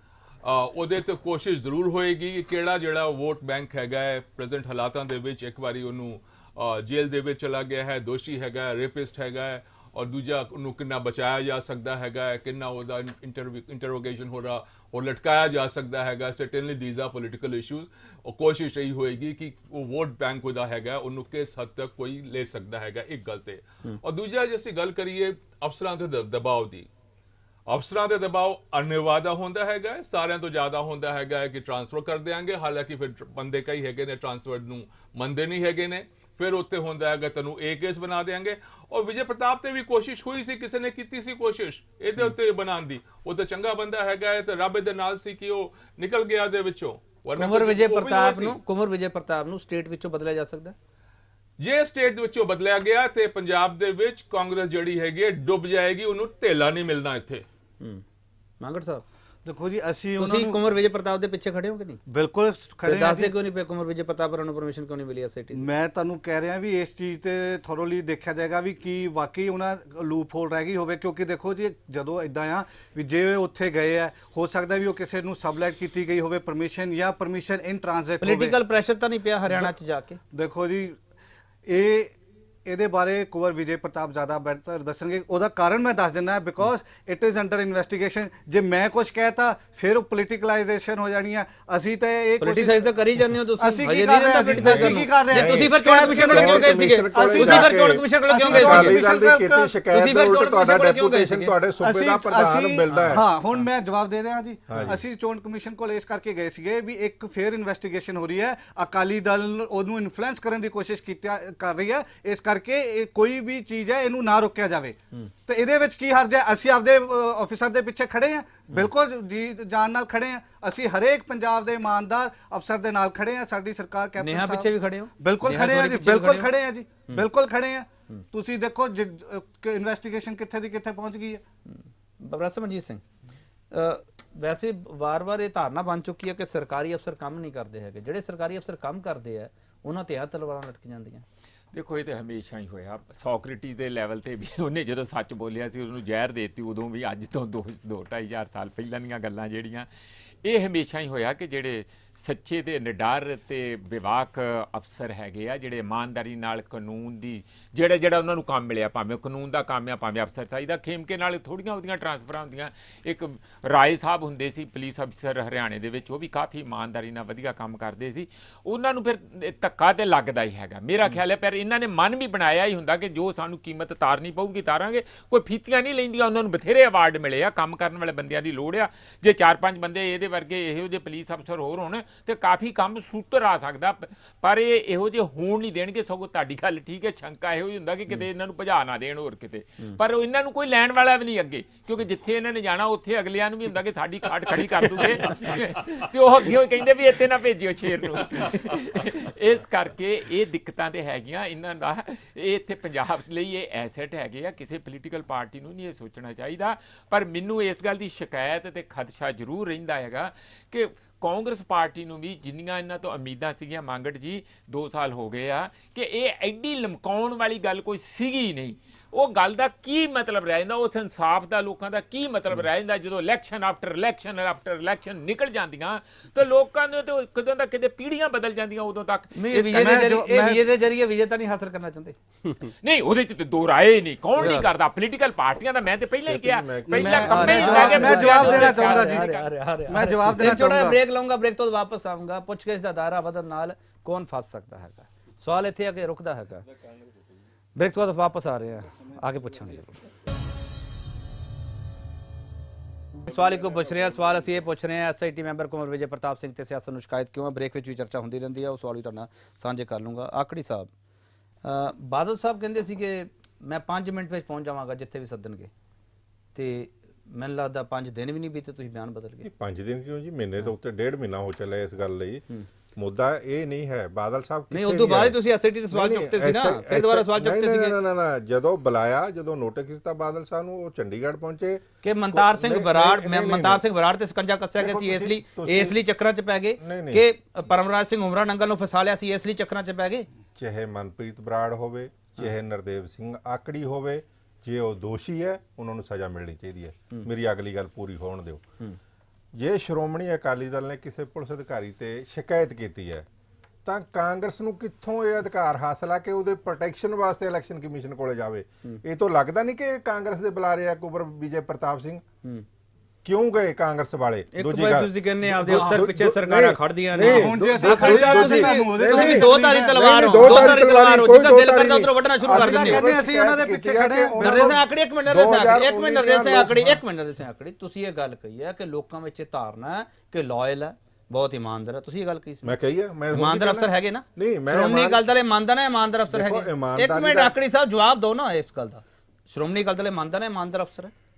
Speaker 6: ਉਹਦੇ ਤੇ ਕੋਸ਼ਿਸ਼ ਜ਼ਰੂਰ ਹੋਏਗੀ ਕਿ ਕਿਹੜਾ ਜਿਹੜਾ ਵੋਟ ਬੈਂਕ ਹੈਗਾ ਹੈ ਪ੍ਰੈਜ਼ੈਂਟ ਹਾਲਾਤਾਂ ਦੇ ਵਿੱਚ, ਇੱਕ ਵਾਰੀ ਉਹਨੂੰ ਜੇਲ੍ਹ ਦੇ ਵਿੱਚ ਚਲਾ ਗਿਆ ਹੈ, ਦੋਸ਼ੀ ਹੈਗਾ, ਰੇਪਿਸਟ ਹੈਗਾ ਹੈ, ਔਰ ਦੂਜਾ ਉਹਨੂੰ ਕਿੰਨਾ ਬਚਾਇਆ ਜਾ ਸਕਦਾ ਹੈਗਾ ਹੈ, ਕਿੰਨਾ ਉਹਦਾ ਇੰਟਰੋਗੇਸ਼ਨ ਹੋ ਰਿਹਾ, ਉਹ ਲਟਕਾਇਆ ਜਾ ਸਕਦਾ ਹੈਗਾ। Certainly these are political issues. ਉਹ ਕੋਸ਼ਿਸ਼ ਇਹੀ ਹੋਏਗੀ ਕਿ ਉਹ ਵੋਟ ਬੈਂਕ ਉਹਦਾ ਹੈਗਾ ਉਹਨੂੰ ਕਿਸ ਹੱਦ ਤੱਕ ਕੋਈ ਲੈ ਸਕਦਾ ਹੈਗਾ, ਇੱਕ ਗੱਲ ਤੇ। ਔਰ ਦੂਜਾ ਜੇ ਅਸੀਂ ਗੱਲ ਕਰੀਏ ਅਫਸਰਾਂ ਦੇ ਦਬਾਅ ਦੀ, ਅਫਸਰਾਂ ਦੇ ਦਬਾਅ ਅਨਿਵਾਦਾ ਹੁੰਦਾ ਹੈਗਾ, ਸਾਰਿਆਂ ਤੋਂ ਜ਼ਿਆਦਾ ਹੁੰਦਾ ਹੈਗਾ ਕਿ ਟ੍ਰਾਂਸਫਰ ਕਰ ਦਿਆਂਗੇ। ਹਾਲਾਂਕਿ ਫਿਰ ਬੰਦੇ ਕਈ ਹੈਗੇ ਨੇ ਟ੍ਰਾਂਸਫਰ ਨੂੰ ਮੰਨਦੇ ਨਹੀਂ ਹੈਗੇ ਨੇ, ਫਿਰ ਉੱਥੇ ਹੁੰਦਾ ਹੈਗਾ ਤੈਨੂੰ ਇਹ ਕੇਸ ਬਣਾ ਦੇਾਂਗੇ। ਔਰ ਵਿਜੇ ਪ੍ਰਤਾਪ ਤੇ ਵੀ ਕੋਸ਼ਿਸ਼ ਹੋਈ ਸੀ, ਕਿਸੇ ਨੇ ਕੀਤੀ ਸੀ ਕੋਸ਼ਿਸ਼ ਇਹਦੇ ਉੱਤੇ ਬਣਾਉਣ ਦੀ। ਉਹ ਤਾਂ ਚੰਗਾ ਬੰਦਾ ਹੈਗਾ ਤੇ ਰੱਬ ਦੇ ਨਾਲ ਸੀ ਕਿ ਉਹ ਨਿਕਲ ਗਿਆ ਦੇ ਵਿੱਚੋਂ।
Speaker 1: ਕੁੰਵਰ ਵਿਜੇ ਪ੍ਰਤਾਪ ਨੂੰ ਸਟੇਟ ਵਿੱਚੋਂ ਬਦਲਿਆ ਜਾ ਸਕਦਾ?
Speaker 6: ਜੇ ਸਟੇਟ ਵਿੱਚੋਂ ਬਦਲਿਆ ਗਿਆ ਤੇ ਪੰਜਾਬ ਦੇ ਵਿੱਚ ਕਾਂਗਰਸ ਜਿਹੜੀ ਹੈਗੀ ਡੁੱਬ ਜਾਏਗੀ, ਉਹਨੂੰ ਢੇਲਾ ਨਹੀਂ ਮਿਲਣਾ ਇੱਥੇ।
Speaker 1: ਮੰਗੜ ਸਾਹਿਬ,
Speaker 4: ਦੇਖੋ ਜੀ ਅਸੀਂ ਉਹਨਾਂ
Speaker 1: ਤੁਸੀਂ
Speaker 4: ਨੂੰ
Speaker 1: ਕੁੰਵਰ ਵਿਜੇ ਪ੍ਰਤਾਪ ਦੇ ਪਿੱਛੇ ਖੜੇ ਹੋ ਕਿ ਨਹੀਂ?
Speaker 4: ਬਿਲਕੁਲ ਖੜੇ ਹਾਂ
Speaker 1: ਦੱਸਦੇ
Speaker 4: ਜੀ।
Speaker 1: ਕਿਉਂ ਨਹੀਂ ਪਏ ਕੁੰਵਰ ਵਿਜੇ ਪ੍ਰਤਾਪ ਹੋਰਾਂ ਨੂੰ ਪਰਮਿਸ਼ਨ ਕਿਉਂ ਨਹੀਂ ਮਿਲੀ ਐਸਆਈਟੀ?
Speaker 4: ਮੈਂ ਤੁਹਾਨੂੰ ਕਹਿ ਰਿਹਾ ਵੀ ਇਸ ਚੀਜ਼ ਤੇ ਥੋਰੋਲੀ ਦੇਖਿਆ ਜਾਏਗਾ ਵੀ ਕੀ ਵਾਕਈ ਉਹਨਾਂ ਲੂਪ ਹੋਲ ਰਹਿ ਗਈ ਹੋਵੇ, ਕਿਉਂਕਿ ਦੇਖੋ ਜੀ ਜਦੋਂ ਇਦਾਂ ਆ ਵੀ ਜੇ ਉੱਥੇ ਗਏ ਆ, ਹੋ ਸਕਦਾ ਵੀ ਉਹ ਕਿਸੇ ਨੂੰ ਸਬਲੈਟ ਕੀਤੀ ਗਈ ਹੋਵੇ ਪਰਮਿਸ਼ਨ, ਜਾਂ ਪਰਮਿਸ਼ਨ ਇਨ ਟ੍ਰਾਂਜ਼ਿਟ ਹੋਵੇ।
Speaker 1: ਪੋਲੀਟੀਕਲ ਪ੍ਰੈਸ਼ਰ ਤਾਂ ਨਹੀਂ ਪਿਆ ਹਰਿਆਣਾ 'ਚ ਜਾ ਕੇ?
Speaker 4: ਦੇਖੋ ਜੀ ਇਹਦੇ ਬਾਰੇ ਕੁੰਵਰ ਵਿਜੇ ਪ੍ਰਤਾਪ ਜ਼ਿਆਦਾ ਬਿਹਤਰ ਦੱਸਣਗੇ। ਉਹਦਾ ਕਾਰਨ ਮੈਂ ਦੱਸ ਦਿੰਦਾ, because it is under investigation. ਜੇ ਮੈਂ ਕੁਝ ਕਹਿਤਾ ਫਿਰ ਉਹ ਪੋਲੀਟੀਕਲਾਈਜੇਸ਼ਨ ਹੋ ਜਾਣੀ ਆ। ਅਸੀਂ ਤਾਂ ਇਹ
Speaker 1: ਪੋਲੀਟੀਸਾਈਜ਼ ਤਾਂ ਕਰੀ ਜਾਂਦੇ ਹੋ ਤੁਸੀਂ।
Speaker 4: ਅਸੀਂ ਕੀ ਕਰ ਰਹੇ ਹਾਂ? ਅਸੀਂ ਕੀ ਕਰ ਰਹੇ ਹਾਂ?
Speaker 1: ਤੁਸੀਂ ਫਿਰ ਚੋਣ ਕਮਿਸ਼ਨ ਕੋਲ ਕਿਉਂ ਗਏ ਸੀਗੇ? ਤੁਸੀਂ ਫਿਰ ਚੋਣ ਕਮਿਸ਼ਨ ਕੋਲ ਕਿਉਂ ਗਏ ਸੀਗੇ?
Speaker 3: ਅਕਾਲੀ ਦਲ ਦੀ ਕੀਤੀ ਸ਼ਿਕਾਇਤ ਦੇ ਉਲਟ ਤੁਹਾਡਾ ਡੈਪੂਟੇਸ਼ਨ ਤੁਹਾਡੇ ਸੂਬੇ ਦਾ ਪ੍ਰਧਾਨ ਮਿਲਦਾ ਹੈ।
Speaker 4: ਹਾਂ, ਹੁਣ ਮੈਂ ਜਵਾਬ ਦੇ ਰਿਹਾ ਜੀ। ਅਸੀਂ ਚੋਣ ਕਮਿਸ਼ਨ ਕੋਲ ਇਸ ਕਰਕੇ ਗਏ ਸੀਗੇ ਵੀ ਇੱਕ ਫੇਅਰ ਇਨਵੈਸਟੀਗੇਸ਼ਨ ਹੋ ਰਹੀ ਹੈ, ਅਕਾਲੀ ਦਲ ਉਹਨੂੰ ਇਨਫਲੂਐਂਸ ਕਰਨ ਦੀ ਕੋਸ਼ਿਸ਼ ਕਰ ਰਹੀ ਹੈ, ਇਸ ਕਰਕੇ ਕੋਈ ਵੀ ਚੀਜ਼ ਹੈ ਇਹਨੂੰ ਨਾ ਰੋਕਿਆ ਜਾਵੇ। ਤੇ ਇਹਦੇ ਵਿੱਚ ਕੀ ਹਰਜ ਹੈ? ਅਸੀਂ ਆਪਦੇ ਆਫੀਸਰ ਦੇ ਪਿੱਛੇ ਖੜੇ ਹਾਂ, ਬਿਲਕੁਲ ਜੀ ਜਾਨ ਨਾਲ ਖੜੇ ਹਾਂ। ਅਸੀਂ ਹਰੇਕ ਪੰਜਾਬ ਦੇ ਇਮਾਨਦਾਰ ਅਫਸਰ ਦੇ ਨਾਲ ਖੜੇ ਹਾਂ। ਸਾਡੀ ਸਰਕਾਰ ਕੈਪਟਨ
Speaker 1: ਨੇਹਾ ਪਿੱਛੇ ਵੀ ਖੜੇ ਹੋ?
Speaker 4: ਬਿਲਕੁਲ ਖੜੇ ਹਾਂ ਜੀ, ਬਿਲਕੁਲ ਖੜੇ ਹਾਂ ਜੀ, ਬਿਲਕੁਲ ਖੜੇ ਹਾਂ। ਤੁਸੀਂ ਦੇਖੋ ਇਨਵੈਸਟੀਗੇਸ਼ਨ ਕਿੱਥੇ ਦੀ ਕਿੱਥੇ ਪਹੁੰਚ ਗਈ ਹੈ।
Speaker 1: ਰਸਮਜੀਤ ਸਿੰਘ, ਵੈਸੇ ਵਾਰ-ਵਾਰ ਇਹ ਧਾਰਨਾ ਬਣ ਚੁੱਕੀ ਹੈ ਕਿ ਸਰਕਾਰੀ ਅਫਸਰ ਕੰਮ ਨਹੀਂ ਕਰਦੇ ਹੈਗੇ। ਜਿਹੜੇ ਸਰਕਾਰੀ ਅਫਸਰ ਕੰਮ ਕਰਦੇ ਆ ਉਹਨਾਂ ਤੇ ਆ ਤਲਵਾਰਾਂ ਲਟਕ ਜਾਂਦੀਆਂ।
Speaker 7: ਦੇਖੋ ਇਹ ਤਾਂ ਹਮੇਸ਼ਾ ਹੀ ਹੋਇਆ। ਸੋਕਰੇਟੀਜ਼ ਦੇ ਲੈਵਲ ਤੇ ਵੀ ਉਹਨੇ ਜਦੋਂ ਸੱਚ ਬੋਲਿਆ ਸੀ ਉਹਨੂੰ ਜ਼ਹਿਰ ਦੇਤੀ, ਉਦੋਂ ਵੀ ਅੱਜ ਤੋਂ 2-2.5 ਸਾਲ ਪਹਿਲਾਂ ਦੀਆਂ ਗੱਲਾਂ ਜਿਹੜੀਆਂ, ਇਹ ਹਮੇਸ਼ਾ ਹੀ ਹੋਇਆ ਕਿ ਜਿਹੜੇ ਸੱਚੇ ਤੇ ਨਿਡਰ ਤੇ ਵਿਵਾਕ ਅਫਸਰ ਹੈਗੇ ਆ, ਜਿਹੜੇ ਇਮਾਨਦਾਰੀ ਨਾਲ ਕਾਨੂੰਨ ਦੀ ਜਿਹੜਾ ਉਹਨਾਂ ਨੂੰ ਕੰਮ ਮਿਲਿਆ, ਭਾਵੇਂ ਕਾਨੂੰਨ ਦਾ ਕੰਮ ਆ ਭਾਵੇਂ ਅਫਸਰ ਚਾਹੀਦਾ, ਖੇਮਕੇ ਨਾਲ ਥੋੜ੍ਹੀਆਂ ਉਹਦੀਆਂ ਟਰਾਂਸਫਰਾਂ ਹੁੰਦੀਆਂ। ਇੱਕ ਰਾਏ ਸਾਹਿਬ ਹੁੰਦੇ ਸੀ ਪੁਲਿਸ ਅਫਸਰ ਹਰਿਆਣੇ ਦੇ ਵਿੱਚ, ਉਹ ਵੀ ਕਾਫੀ ਇਮਾਨਦਾਰੀ ਨਾਲ ਵਧੀਆ ਕੰਮ ਕਰਦੇ ਸੀ। ਉਹਨਾਂ ਨੂੰ ਫਿਰ ਧੱਕਾ ਤੇ ਲੱਗਦਾ ਹੀ ਹੈਗਾ ਮੇਰਾ ਖਿਆਲ ਹੈ। ਪਰ ਇਹਨਾਂ ਨੇ ਮਨ ਵੀ ਬਣਾਇਆ ਹੀ ਹੁੰਦਾ ਕਿ ਜੋ ਸਾਨੂੰ ਕੀਮਤ ਤਾਰਨੀ ਪਊਗੀ ਤਾਰਾਂਗੇ। ਕੋਈ ਫੀਤੀਆਂ ਨਹੀਂ ਲੈਂਦੀਆਂ, ਉਹਨਾਂ ਨੂੰ ਬਥੇਰੇ ਅਵਾਰਡ ਮਿਲੇ ਆ। ਕੰਮ ਕਰਨ ਵਾਲੇ ਬੰਦਿਆਂ ਦੀ ਲੋੜ ਆ। ਜੇ 4-5 ਬੰਦੇ ਇਹਦੇ ਵਰਗੇ ਇਹੋ ਜਿਹੇ ਪੁਲਿਸ ਅਫਸਰ ਹੋਰ ਹੋਣ ਤੇ ਕਾਫੀ ਕੰਮ ਸੂਤਰ ਆ ਸਕਦਾ। ਪਰ ਇਹ ਇਹੋ ਜਿਹੇ ਹੋਣ ਨਹੀਂ ਦੇਣਗੇ। ਸਗੋਂ ਤੁਹਾਡੀ ਗੱਲ ਠੀਕ ਹੈ, ਸ਼ੰਕਾ ਇਹੋ ਹੀ ਹੁੰਦਾ ਕਿ ਕਿਤੇ ਇਹਨਾਂ ਨੂੰ ਭਜਾ ਨਾ ਦੇਣ ਹੋਰ ਕਿਤੇ। ਪਰ ਇਹਨਾਂ ਨੂੰ ਕੋਈ ਲੈਣ ਵਾਲਾ ਵੀ ਨਹੀਂ ਅੱਗੇ, ਕਿਉਂਕਿ ਜਿੱਥੇ ਇਹਨਾਂ ਨੇ ਜਾਣਾ ਉੱਥੇ ਅਗਲਿਆਂ ਨੂੰ ਵੀ ਹੁੰਦਾ ਕਿ ਸਾਡੀ ਖਾਟ ਖੜੀ ਕਰ ਦੂਗੇ ਤੇ ਉਹ ਅੱਗੇ ਕਹਿੰਦੇ ਵੀ ਇੱਥੇ ਨਾ ਭੇਜਿਓ ਸ਼ੇਰ ਨੂੰ। ਇਸ ਕਰਕੇ ਇਹ ਦਿੱਕਤਾਂ ਤੇ ਹੈਗੀਆਂ ਇਹਨਾਂ ਦਾ। ਇਹ ਇੱਥੇ ਪੰਜਾਬ ਲਈ ਇਹ ਐਸੈਟ ਹੈਗੇ ਆ। ਕਿਸੇ ਪੋਲੀਟੀਕਲ ਪਾਰਟੀ ਨੂੰ ਨਹੀਂ ਇਹ ਸੋਚਣਾ ਚਾਹੀਦਾ। ਪਰ ਮੈਨੂੰ ਇਸ ਗੱਲ ਦੀ ਸ਼ਿਕਾਇਤ ਤੇ ਖਦਸ਼ਾ ਜ਼ਰੂਰ ਰਹਿੰਦਾ ਹੈਗਾ ਕਿ ਕਾਂਗਰਸ ਪਾਰਟੀ ਨੂੰ ਵੀ ਜਿੰਨੀਆਂ ਇਹਨਾਂ ਤੋਂ ਉਮੀਦਾਂ ਸੀਗੀਆਂ, ਮੰਗੜ ਜੀ 2 ਸਾਲ ਹੋ ਗਏ ਆ, ਕਿ ਇਹ ਐਡੀ ਲਮਕਾਉਣ ਵਾਲੀ ਗੱਲ ਕੋਈ ਸੀਗੀ ਨਹੀਂ। ਉਹ ਗੱਲ ਦਾ ਕੀ ਮਤਲਬ ਰਹਿ ਜਾਂਦਾ, ਉਸ ਇਨਸਾਫ ਦਾ ਲੋਕਾਂ ਦਾ ਕੀ ਮਤਲਬ ਰਹਿ ਜਾਂਦਾ ਜਦੋਂ ਇਲੈਕਸ਼ਨ ਆਫਟਰ ਇਲੈਕਸ਼ਨ ਨਿਕਲ ਜਾਂਦੀਆਂ ਤਾਂ ਲੋਕਾਂ ਨੂੰ ਤੇ ਕਦੋਂ ਤੱਕ ਕਿਤੇ ਪੀੜ੍ਹੀਆਂ ਬਦਲ ਜਾਂਦੀਆਂ ਉਦੋਂ ਤੱਕ।
Speaker 1: ਵਿਜੇ ਦੇ ਜਰੀਏ ਵਿਜੇ ਤਾਂ ਨਹੀਂ ਹਾਸਲ ਕਰਨਾ ਚਾਹੁੰਦੇ?
Speaker 7: ਨਹੀਂ, ਉਹਦੇ ਚ ਤੇ ਦੋ ਰਾਏ ਨਹੀਂ। ਕੌਣ ਨਹੀਂ ਕਰਦਾ? ਪੋਲੀਟੀਕਲ ਪਾਰਟੀਆਂ ਦਾ ਮੈਂ ਤੇ ਪਹਿਲਾਂ ਹੀ ਕਿਹਾ, ਪਹਿਲਾਂ ਕੰਮੇ ਹੁੰਦਾ ਕਿ
Speaker 4: ਮੈਂ ਜਵਾਬ ਦੇਣਾ ਚਾਹੁੰਦਾ ਜੀ। ਮੈਂ ਜਵਾਬ ਦੇਣਾ ਚਾਹੁੰਦਾ।
Speaker 1: ਬ੍ਰੇਕ ਲਵਾਂਗਾ, ਬ੍ਰੇਕ ਤੋਂ ਵਾਪਸ ਆਉਂਗਾ। ਪੁੱਛਗਿੱਛ ਦਾ ਦਾਇਰਾ ਵਧਣ ਨਾਲ ਕੌਣ ਫਸ ਸਕਦਾ ਹੈਗਾ, ਸਵਾਲ ਇੱਥੇ ਆ ਕੇ ਰੁਕਦਾ ਹੈਗਾ। ਬ੍ਰੇਕ ਤੋਂ ਬਾਅਦ ਵਾਪਸ ਆ ਰਹੇ ਹਾਂ, ਆਗੇ ਪੁੱਛਾਂਗੇ ਜ਼ਰੂਰ। ਸਵਾਲ ਇੱਕੋ ਪੁੱਛ ਰਹੇ ਹਾਂ। ਸਵਾਲ ਅਸੀਂ ਇਹ ਪੁੱਛ ਰਹੇ ਹਾਂ, ਐਸਆਈਟੀ ਮੈਂਬਰ ਕੁੰਵਰ ਵਿਜੇ ਪ੍ਰਤਾਪ ਸਿੰਘ ਤੇ ਸਿਆਸਤ ਨੂੰ ਸ਼ਿਕਾਇਤ ਕਿਉਂ ਹੈ? ਬ੍ਰੇਕ ਵਿੱਚ ਵੀ ਚਰਚਾ ਹੁੰਦੀ ਰਹਿੰਦੀ ਹੈ, ਉਹ ਸਵਾਲ ਵੀ ਤੁਹਾਡੇ ਨਾਲ ਸਾਂਝੇ ਕਰ ਲੂੰਗਾ। ਆਕੜੀ ਸਾਹਿਬ, ਬਾਦਲ ਸਾਹਿਬ ਕਹਿੰਦੇ ਸੀ ਕਿ ਮੈਂ 5 ਮਿੰਟ ਵਿੱਚ ਪਹੁੰਚ ਜਾਵਾਂਗਾ ਜਿੱਥੇ ਵੀ ਸੱਦਣਗੇ, ਤੇ ਮੈਨੂੰ ਲੱਗਦਾ 5 ਦਿਨ ਵੀ ਨਹੀਂ ਬੀਤੇ, ਤੁਸੀਂ ਬਿਆਨ ਬਦਲ ਗਏ।
Speaker 3: 5 ਦਿਨ ਕਿਉਂ ਜੀ? ਮਹੀਨੇ ਤੋਂ ਉੱਤੇ 1.5 ਮਹੀਨਾ ਹੋ ਚੱਲਿਆ ਇਸ ਗੱਲ ਲਈ। ਮੁੱਦਾ ਇਹ ਨਹੀਂ ਹੈ ਬਾਦਲ ਸਾਹਿਬ
Speaker 1: ਨਹੀਂ, ਉਦੋਂ ਬਾਅਦ ਤੁਸੀਂ ਐਸਆਈਟੀ ਤੇ ਸਵਾਲ ਚੁੱਕਤੇ ਸੀ ਨਾ, ਫਿਰ ਦੁਬਾਰਾ ਸਵਾਲ ਚੁੱਕਤੇ ਸੀਗੇ।
Speaker 3: ਨਾ ਜਦੋਂ ਬੁਲਾਇਆ, ਜਦੋਂ ਨੋਟਿਸ ਕੀਤਾ ਬਾਦਲ ਸਾਹਿਬ ਨੂੰ, ਉਹ ਚੰਡੀਗੜ੍ਹ ਪਹੁੰਚੇ
Speaker 1: ਕਿ ਮਨਤਾਰ ਸਿੰਘ ਬਰਾੜ ਤੇ ਸਕੰਜਾ ਕੱਸਿਆ ਗਿਆ ਸੀ, ਇਸ ਲਈ ਚੱਕਰਾਂ 'ਚ ਪੈ ਗਏ ਕਿ ਪਰਮਰਾਜ ਸਿੰਘ ਉਮਰਾ ਨੰਗਲ ਨੂੰ ਫਸਾ ਲਿਆ ਸੀ, ਇਸ ਲਈ ਚੱਕਰਾਂ 'ਚ ਪੈ ਗਏ।
Speaker 3: ਚਾਹੇ ਮਨਪ੍ਰੀਤ ਬਰਾੜ ਹੋਵੇ, ਚਾਹੇ ਨਰਦੇਵ ਸਿੰਘ ਆਕੜੀ ਹੋਵੇ, ਜੇ ਉਹ ਦੋਸ਼ੀ ਹੈ ਉਹਨਾਂ ਨੂੰ ਸਜ਼ਾ ਮਿਲਣੀ ਚਾਹੀਦੀ ਹੈ। ਮੇਰੀ ਅਗਲੀ ਗੱਲ ਪੂਰੀ ਹੋਣ ਦਿਓ। ਜੇ ਸ਼੍ਰੋਮਣੀ ਅਕਾਲੀ ਦਲ ਨੇ ਕਿਸੇ ਪੁਲਿਸ ਅਧਿਕਾਰੀ ਤੇ ਸ਼ਿਕਾਇਤ ਕੀਤੀ ਹੈ ਤਾਂ ਕਾਂਗਰਸ ਨੂੰ ਕਿੱਥੋਂ ਇਹ ਅਧਿਕਾਰ ਹਾਸਲ ਆ ਕਿ ਉਹਦੇ ਪ੍ਰੋਟੈਕਸ਼ਨ ਵਾਸਤੇ ਇਲੈਕਸ਼ਨ ਕਮਿਸ਼ਨ ਕੋਲੇ ਜਾਵੇ? ਇਹ ਤਾਂ ਲੱਗਦਾ ਨਹੀਂ ਕਿ ਕਾਂਗਰਸ ਦੇ ਬੁਲਾਰੇ ਆ ਕੁੰਵਰ ਵਿਜੇ ਪ੍ਰਤਾਪ ਸਿੰਘ। ਕਿਉਂ ਗਏ ਕਾਂਗਰਸ ਵਾਲੇ?
Speaker 1: ਦੂਜੀ ਗੱਲ ਤੁਸੀਂ ਕਹਿੰਦੇ ਆਪਦੇ ਅਫਸਰ ਪਿੱਛੇ ਸਰਕਾਰਾਂ ਖੜਦੀਆਂ ਨੇ।
Speaker 4: ਹੁਣ ਜੇ ਅਸੀਂ ਖੜ ਜਾ
Speaker 1: ਤੁਸੀਂ ਦੋ ਧਾਰੀ ਤਲਵਾਰ ਹੋ, ਦੋ ਧਾਰੀ ਤਲਵਾਰ ਹੋ, ਜਿੱਦਾਂ ਦਿਲ ਕਰਦਾ ਉਧਰੋਂ ਵੱਢਣਾ ਸ਼ੁਰੂ ਕਰ ਦਿੰਦੇ ਹੋ।
Speaker 4: ਅਸੀਂ ਉਹਨਾਂ ਦੇ ਪਿੱਛੇ ਖੜੇ ਹਾਂ।
Speaker 1: ਨਰਦੇਵ ਸਿੰਘ ਆਕੜੀ, ਇੱਕ ਮਿੰਟ ਨਰਦੇਵ ਸਿੰਘ ਆਕੜੀ, ਤੁਸੀਂ ਇਹ ਗੱਲ ਕਹੀ ਹੈ ਕਿ ਲੋਕਾਂ ਵਿੱਚ ਇਹ ਧਾਰਨਾ ਹੈ ਕਿ ਲਾਇਲ ਹੈ, ਬਹੁਤ ਇਮਾਨਦਾਰ ਹੈ। ਤੁਸੀਂ ਇਹ ਗੱਲ ਕਹੀ ਸੀ।
Speaker 3: ਮੈਂ ਕਹੀ ਹੈ, ਮੈਂ
Speaker 1: ਇਮਾਨਦਾਰ ਅਫਸਰ ਹੈਗੇ ਨਾ?
Speaker 3: ਨਹੀਂ, ਮੈਂ
Speaker 1: ਸ਼੍ਰੋਮਣੀ ਅਕਾਲੀ ਦਲ ਮੰਨਦਾ ਨਾ ਇਮਾਨਦਾਰ ਅਫਸਰ ਹੈਗੇ? ਇੱਕ ਮਿੰਟ ਆਕੜੀ ਸਾਹਿਬ ਜਵਾਬ ਦਿਓ ਨਾ ਇਸ ਗੱਲ ਦਾ। ਸ਼੍ਰੋਮਣੀ ਅਕਾਲੀ ਦਲ ਮੰਨਦਾ ਨਾ ਇਮਾਨਦਾਰ ਅਫਸਰ ਹੈ?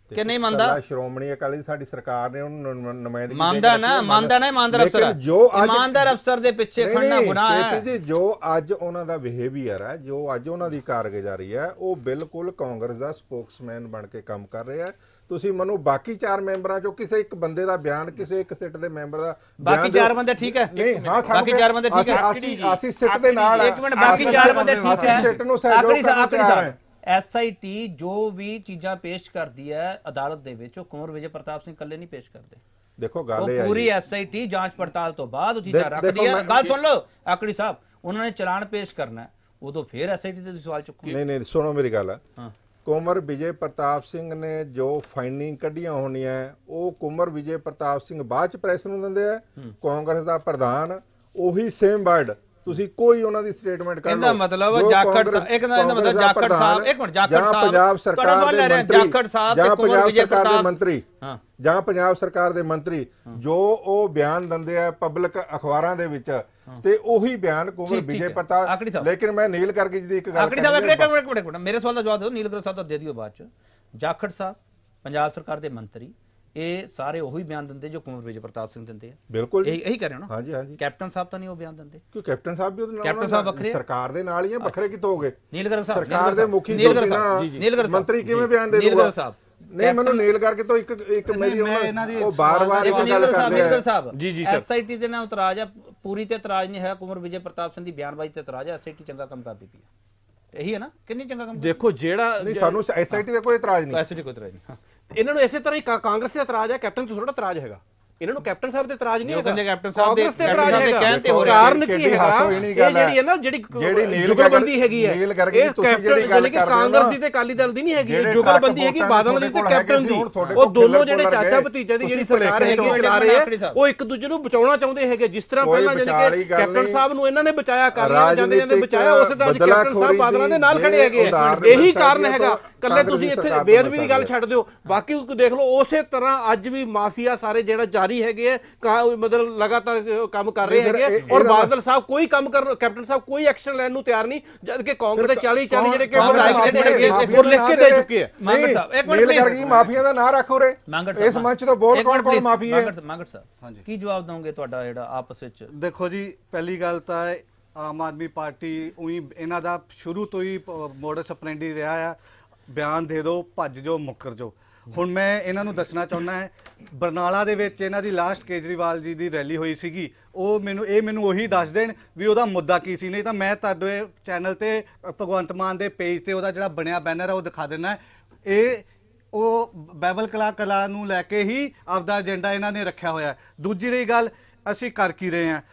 Speaker 1: ਕਿ ਨਹੀਂ ਮੰਨਦਾ?
Speaker 3: ਇਕੱਲਾ ਸ਼੍ਰੋਮਣੀ ਅਕਾਲੀ ਸਾਡੀ ਸਰਕਾਰ ਨੇ ਉਹਨੂੰ ਨੁਮਾਇੰਦਗੀ
Speaker 1: ਮੰਨਦਾ ਨਾ ਇਮਾਨਦਾਰ ਅਫਸਰ ਹੈ। ਇਮਾਨਦਾਰ ਅਫਸਰ ਦੇ ਪਿੱਛੇ ਖੜਨਾ ਗੁਨਾਹ ਹੈ
Speaker 3: ਜੀ। ਜੋ ਅੱਜ ਉਹਨਾਂ ਦਾ ਬਿਹੇਵੀਅਰ ਹੈ, ਜੋ ਅੱਜ ਉਹਨਾਂ ਦੀ ਕਾਰਗੁਜ਼ਾਰੀ ਹੈ, ਉਹ ਬਿਲਕੁਲ ਕਾਂਗਰਸ ਦਾ ਸਪੋਕਸਮੈਨ ਬਣ ਕੇ ਕੰਮ ਕਰ ਰਿਹਾ ਹੈ। ਤੁਸੀਂ ਮੈਨੂੰ ਬਾਕੀ 4 ਮੈਂਬਰਾਂ ਚੋਂ ਕਿਸੇ ਇੱਕ ਬੰਦੇ ਦਾ ਬਿਆਨ, ਕਿਸੇ ਇੱਕ ਸਿੱਟ ਦੇ ਮੈਂਬਰ ਦਾ
Speaker 1: ਬਾਕੀ 4 ਬੰਦੇ ਠੀਕ ਹੈ?
Speaker 3: ਨਹੀਂ, ਹਾਂ,
Speaker 1: ਬਾਕੀ 4 ਬੰਦੇ ਠੀਕ ਹੈ।
Speaker 3: ਅਸੀਂ ਸਿੱਟ ਦੇ ਨਾਲ,
Speaker 1: ਇੱਕ ਮਿੰਟ, ਬਾਕੀ 4 ਬੰਦੇ ਠੀਕ ਹੈ।
Speaker 3: ਸਿੱਟ ਨੂੰ ਸਹਿਯੋਗ ਕਰਨਾ ਤਿਆਰ ਹੈ।
Speaker 1: SIT ਜੋ ਵੀ ਚੀਜ਼ਾਂ ਪੇਸ਼ ਕਰਦੀ ਹੈ ਅਦਾਲਤ ਦੇ ਵਿੱਚ, ਉਹ ਕੁੰਵਰ ਵਿਜੇ ਪ੍ਰਤਾਪ ਸਿੰਘ ਇਕੱਲੇ ਨਹੀਂ ਪੇਸ਼ ਕਰਦੇ।
Speaker 3: ਦੇਖੋ ਗੱਲ ਇਹ ਹੈ,
Speaker 1: ਪੂਰੀ SIT ਜਾਂਚ ਪੜਤਾਲ ਤੋਂ ਬਾਅਦ ਉਹ ਚੀਜ਼ਾਂ ਰੱਖਦੀ ਹੈ। ਗੱਲ ਸੁਣ ਲਓ ਆਕੜੀ ਸਾਹਿਬ, ਉਹਨਾਂ ਨੇ ਚਲਾਨ ਪੇਸ਼ ਕਰਨਾ, ਉਦੋਂ ਫਿਰ SIT ਤੇ ਸਵਾਲ ਚੁੱਕੋ।
Speaker 3: ਨਹੀਂ ਸੁਣੋ ਮੇਰੀ ਗੱਲ।
Speaker 1: ਹਾਂ,
Speaker 3: ਕੁੰਵਰ ਵਿਜੇ ਪ੍ਰਤਾਪ ਸਿੰਘ ਨੇ ਜੋ ਫਾਈਨਿੰਗ ਕੱਢੀਆਂ ਹੋਣੀਆਂ, ਉਹ ਕੁੰਵਰ ਵਿਜੇ ਪ੍ਰਤਾਪ ਸਿੰਘ ਬਾਅਦ ਚ ਪ੍ਰੈਸ ਨੂੰ ਦਿੰਦੇ ਆ। ਕਾਂਗਰਸ ਦਾ ਪ੍ਰਧਾਨ ਉਹੀ ਸੇਮ ਵਰਡ, ਤੁਸੀਂ ਕੋਈ ਉਹਨਾਂ ਦੀ ਸਟੇਟਮੈਂਟ ਕਰ ਲਓ।
Speaker 1: ਇਹਦਾ ਮਤਲਬ ਜਾਖੜ ਸਾਹਿਬ, ਇੱਕ ਦਾ ਮਤਲਬ ਜਾਖੜ ਸਾਹਿਬ, ਇੱਕ ਮਿੰਟ, ਜਾਖੜ ਸਾਹਿਬ
Speaker 3: ਪੰਜਾਬ ਸਰਕਾਰ ਦੇ ਮੰਤਰੀ,
Speaker 1: ਜਾਖੜ ਸਾਹਿਬ ਤੇ ਕੁੰਵਰ ਵਿਜੇ ਪ੍ਰਤਾਪ
Speaker 3: ਮੰਤਰੀ, ਜਾਂ ਪੰਜਾਬ ਸਰਕਾਰ ਦੇ ਮੰਤਰੀ ਜੋ ਉਹ ਬਿਆਨ ਦਿੰਦੇ ਆ ਪਬਲਿਕ ਅਖਬਾਰਾਂ ਦੇ ਵਿੱਚ, ਤੇ ਉਹੀ ਬਿਆਨ ਕੁੰਵਰ ਵਿਜੇ ਪ੍ਰਤਾਪ। ਲੇਕਿਨ ਮੈਂ ਨੀਲ ਗਰਗ ਜੀ ਦੀ ਇੱਕ ਗੱਲ
Speaker 1: ਆਕੜੀ ਸਾਹਿਬ, ਇੱਕ ਮਿੰਟ ਮੇਰੇ ਸਵਾਲ ਦਾ ਜਵਾਬ ਦਿਓ। ਨੀਲ ਗਰਗ ਸਾਹਿਬ ਦਾ ਦੇ ਦਿਓ ਬਾਅਦ ਚ। ਜਾਖੜ ਸਾਹਿਬ ਪੰਜਾਬ ਸਰਕਾਰ ਦੇ ਮੰਤਰੀ, ਇਹ ਸਾਰੇ ਉਹੀ ਬਿਆਨ ਦਿੰਦੇ ਜੋ ਕੁੰਵਰ ਵਿਜੇ ਪ੍ਰਤਾਪ ਸਿੰਘ ਦਿੰਦੇ ਆ।
Speaker 3: ਬਿਲਕੁਲ
Speaker 1: ਇਹੀ ਕਰ ਰਹੇ ਹੋ ਨਾ?
Speaker 3: ਹਾਂਜੀ ਹਾਂਜੀ।
Speaker 1: ਕੈਪਟਨ ਸਾਹਿਬ ਤਾਂ ਨਹੀਂ ਉਹ ਬਿਆਨ ਦਿੰਦੇ?
Speaker 3: ਕਿਉਂ ਕੈਪਟਨ ਸਾਹਿਬ ਵੀ ਉਹਦੇ ਨਾਲ,
Speaker 1: ਕੈਪਟਨ ਸਾਹਿਬ ਵੱਖਰੇ,
Speaker 3: ਸਰਕਾਰ ਦੇ ਨਾਲ ਹੀ ਆ, ਵੱਖਰੇ ਕਿੱਥੋਂ ਹੋ ਗਏ?
Speaker 1: ਨੀਲ ਗਰਗ ਸਾਹਿਬ
Speaker 3: ਸਰਕਾਰ ਦੇ ਮੁਖੀ ਮੰਤਰੀ ਕਿਵੇਂ ਬਿਆਨ ਦੇ ਦੂਗਾ? ਨਹੀਂ, ਮੈਨੂੰ ਨੀਲ ਕਰਕੇ ਤੋਂ ਇੱਕ ਮੇਰੀ ਉਹ ਬਾਰ-ਬਾਰ ਇੱਕ ਗੱਲ ਕਰਦੇ ਆ।
Speaker 1: ਜੀ ਜੀ ਸਰ, SIT ਦੇ ਨਾਲ ਇਤਰਾਜ਼ ਆ, ਪੂਰੀ ਤੇ ਇਤਰਾਜ਼ ਨਹੀਂ ਹੈ। ਕੁੰਵਰ ਵਿਜੇ ਪ੍ਰਤਾਪ ਸਿੰਘ ਦੀ ਬਿਆਨਬਾਜ਼ੀ ਤੇ ਇਤਰਾਜ਼ ਹੈ। SIT ਚੰਗਾ ਕੰਮ ਕਰਦੀ ਪਈ ਹੈ, ਇਹੀ ਹੈ ਨਾ? ਕਿੰਨੀ ਚੰਗਾ ਕੰਮ?
Speaker 5: ਦੇਖੋ ਜਿਹੜਾ
Speaker 3: ਨਹੀਂ, ਸਾਨੂੰ SIT ਦਾ ਕੋਈ ਇਤਰਾਜ਼ ਨਹੀਂ।
Speaker 1: SIT ਕੋਈ ਇਤਰਾਜ਼ ਨਹੀਂ। ਹਾਂ,
Speaker 5: ਇਹਨਾਂ ਨੂੰ ਇਸੇ ਤਰ੍ਹਾਂ ਹੀ ਕਾਂਗਰਸ ਤੇ ਇਤਰਾਜ਼ ਹੈ, ਕੈਪਟਨ ਤੋਂ ਥੋੜਾ ਇਤਰਾਜ਼ ਹੈਗਾ। ਇਹਨਾਂ ਨੂੰ ਕੈਪਟਨ ਸਾਹਿਬ ਤੇ ਇਤਰਾਜ਼ ਨਹੀਂ ਹੈਗਾ,
Speaker 1: ਕੈਪਟਨ ਸਾਹਿਬ ਦੇ
Speaker 5: ਇਤਰਾਜ਼ ਹੈਗਾ।
Speaker 1: ਕਹਿੰਦੇ ਹੋ
Speaker 5: ਕਾਰਨ ਕੀ ਹੈਗਾ? ਇਹ ਜਿਹੜੀ ਹੈ ਨਾ, ਜਿਹੜੀ ਜੁਗਲਬੰਦੀ ਹੈਗੀ ਹੈ, ਇਹ ਕੈਪਟਨ ਯਾਨੀ ਕਿ ਕਾਂਗਰਸ ਦੀ ਤੇ ਅਕਾਲੀ ਦਲ ਦੀ ਨਹੀਂ ਹੈਗੀ, ਜੁਗਲਬੰਦੀ ਹੈਗੀ ਬਾਦਲ ਦੀ ਤੇ ਕੈਪਟਨ ਦੀ। ਉਹ ਦੋਨੋਂ ਜਿਹੜੇ ਚਾਚਾ ਭਤੀਜਾ ਦੀ ਜਿਹੜੀ ਸਰਕਾਰ ਹੈਗੀ ਚਲਾ ਰਹੇ ਆ, ਉਹ ਇੱਕ ਦੂਜੇ ਨੂੰ ਬਚਾਉਣਾ ਚਾਹੁੰਦੇ ਹੈਗੇ। ਜਿਸ ਤਰ੍ਹਾਂ ਪਹਿਲਾਂ ਯਾਨੀ ਕਿ ਕੈਪਟਨ ਸਾਹਿਬ ਨੂੰ ਇਹਨਾਂ ਨੇ ਬਚਾਇਆ, ਕਰ ਜਾਂਦੇ ਜਾਂਦੇ ਬਚਾਇਆ, ਉਸੇ ਤਰ੍ਹਾਂ ਅੱਜ ਕੈਪਟਨ ਸਾਹਿਬ ਬਾਦਲਾਂ ਦੇ ਨਾਲ ਖੜੇ ਹੈਗੇ ਆ। ਇਹੀ ਕਾਰਨ ਹੈਗਾ। ਕੱਲੇ ਤੁਸੀਂ ਇੱਥੇ ਬੇਅਦਬੀ ਦੀ ਗੱਲ ਛੱਡ ਦਿਓ, ਬਾਕੀ ਦੇਖ ਲਓ ਉਸੇ ਤਰ੍ਹਾਂ ਅੱਜ ਵੀ ਮਾਫੀਆ ਸਾਰੇ ਜਿਹੜਾ ਜਾਰੀ ਹੈਗੇ ਆ, ਮਤਲਬ ਲਗਾਤਾਰ ਕੰਮ ਕਰ ਰਹੇ ਹੈਗੇ। ਔਰ ਬਾਦਲ ਸਾਹਿਬ ਕੋਈ ਕੰਮ ਕਰਨ, ਕੈਪਟਨ ਸਾਹਿਬ ਕੋਈ ਐਕਸ਼ਨ ਲੈਣ ਨੂੰ ਤਿਆਰ ਨਹੀਂ, ਜਦ ਕਿ ਕਾਂਗਰਸ ਦੇ 40 ਜਿਹੜੇ ਕਿ ਵਿਧਾਇਕ ਜਿਹੜੇ ਹੈਗੇ ਉਹ ਲਿਖ ਕੇ ਦੇ ਚੁੱਕੇ ਆ।
Speaker 1: ਮੰਗੜ ਸਾਹਿਬ, ਇੱਕ ਮਿੰਟ
Speaker 3: ਨੀਲ ਗਰਗ ਜੀ, ਮਾਫੀਆ ਦਾ ਨਾਂ ਰੱਖੋ ਰੇ ਇਸ ਮੰਚ ਤੋਂ, ਬੋਲ ਕੌਣ ਮਾਫੀ ਹੈ?
Speaker 1: ਮੰਗੜ ਸਾਹਿਬ, ਕੀ ਜਵਾਬ ਦੋਗੇ ਤੁਹਾਡਾ ਜਿਹੜਾ ਆਪਸ ਵਿੱਚ?
Speaker 4: ਦੇਖੋ ਜੀ, ਪਹਿਲੀ ਗੱਲ ਤਾਂ ਆਮ ਆਦਮੀ ਪਾਰਟੀ ਉਹੀ ਇਹਨਾਂ ਦਾ ਸ਼ੁਰੂ ਤੋਂ ਹੀ ਮੋਡਸ ਆਪਰੈਂਡੀ ਰਿਹਾ ਆ, ਬਿਆਨ ਦੇ ਦਿਓ, ਭੱਜ ਜਾਓ, ਮੁੱਕਰ ਜਾਓ। ਹੁਣ ਮੈਂ ਇਹਨਾਂ ਨੂੰ ਦੱਸਣਾ ਚਾਹੁੰਦਾ ਹੈ, ਬਰਨਾਲਾ ਦੇ ਵਿੱਚ ਇਹਨਾਂ ਦੀ ਲਾਸਟ ਕੇਜਰੀਵਾਲ ਜੀ ਦੀ ਰੈਲੀ ਹੋਈ ਸੀਗੀ, ਉਹ ਮੈਨੂੰ ਉਹੀ ਦੱਸ ਦੇਣ ਵੀ ਉਹਦਾ ਮੁੱਦਾ ਕੀ ਸੀ। ਨਹੀਂ ਤਾਂ ਮੈਂ ਤੁਹਾਡੇ ਚੈਨਲ ਤੇ ਭਗਵੰਤ ਮਾਨ ਦੇ ਪੇਜ ਤੇ ਉਹਦਾ ਜਿਹੜਾ ਬਣਿਆ ਬੈਨਰ ਹੈ ਉਹ ਦਿਖਾ ਦੇਣਾ। ਇਹ ਉਹ ਬਾਈਬਲ ਕਲਾ ਨੂੰ ਲੈ ਕੇ ਹੀ ਆਪਦਾ ਏਜੰਡਾ ਇਹਨਾਂ ਨੇ ਰੱਖਿਆ ਹੋਇਆ। ਦੂਜੀ ਰਹੀ ਗੱਲ, ਅਸੀਂ ਕਰ ਕੀ ਰਹੇ ਹਾਂ,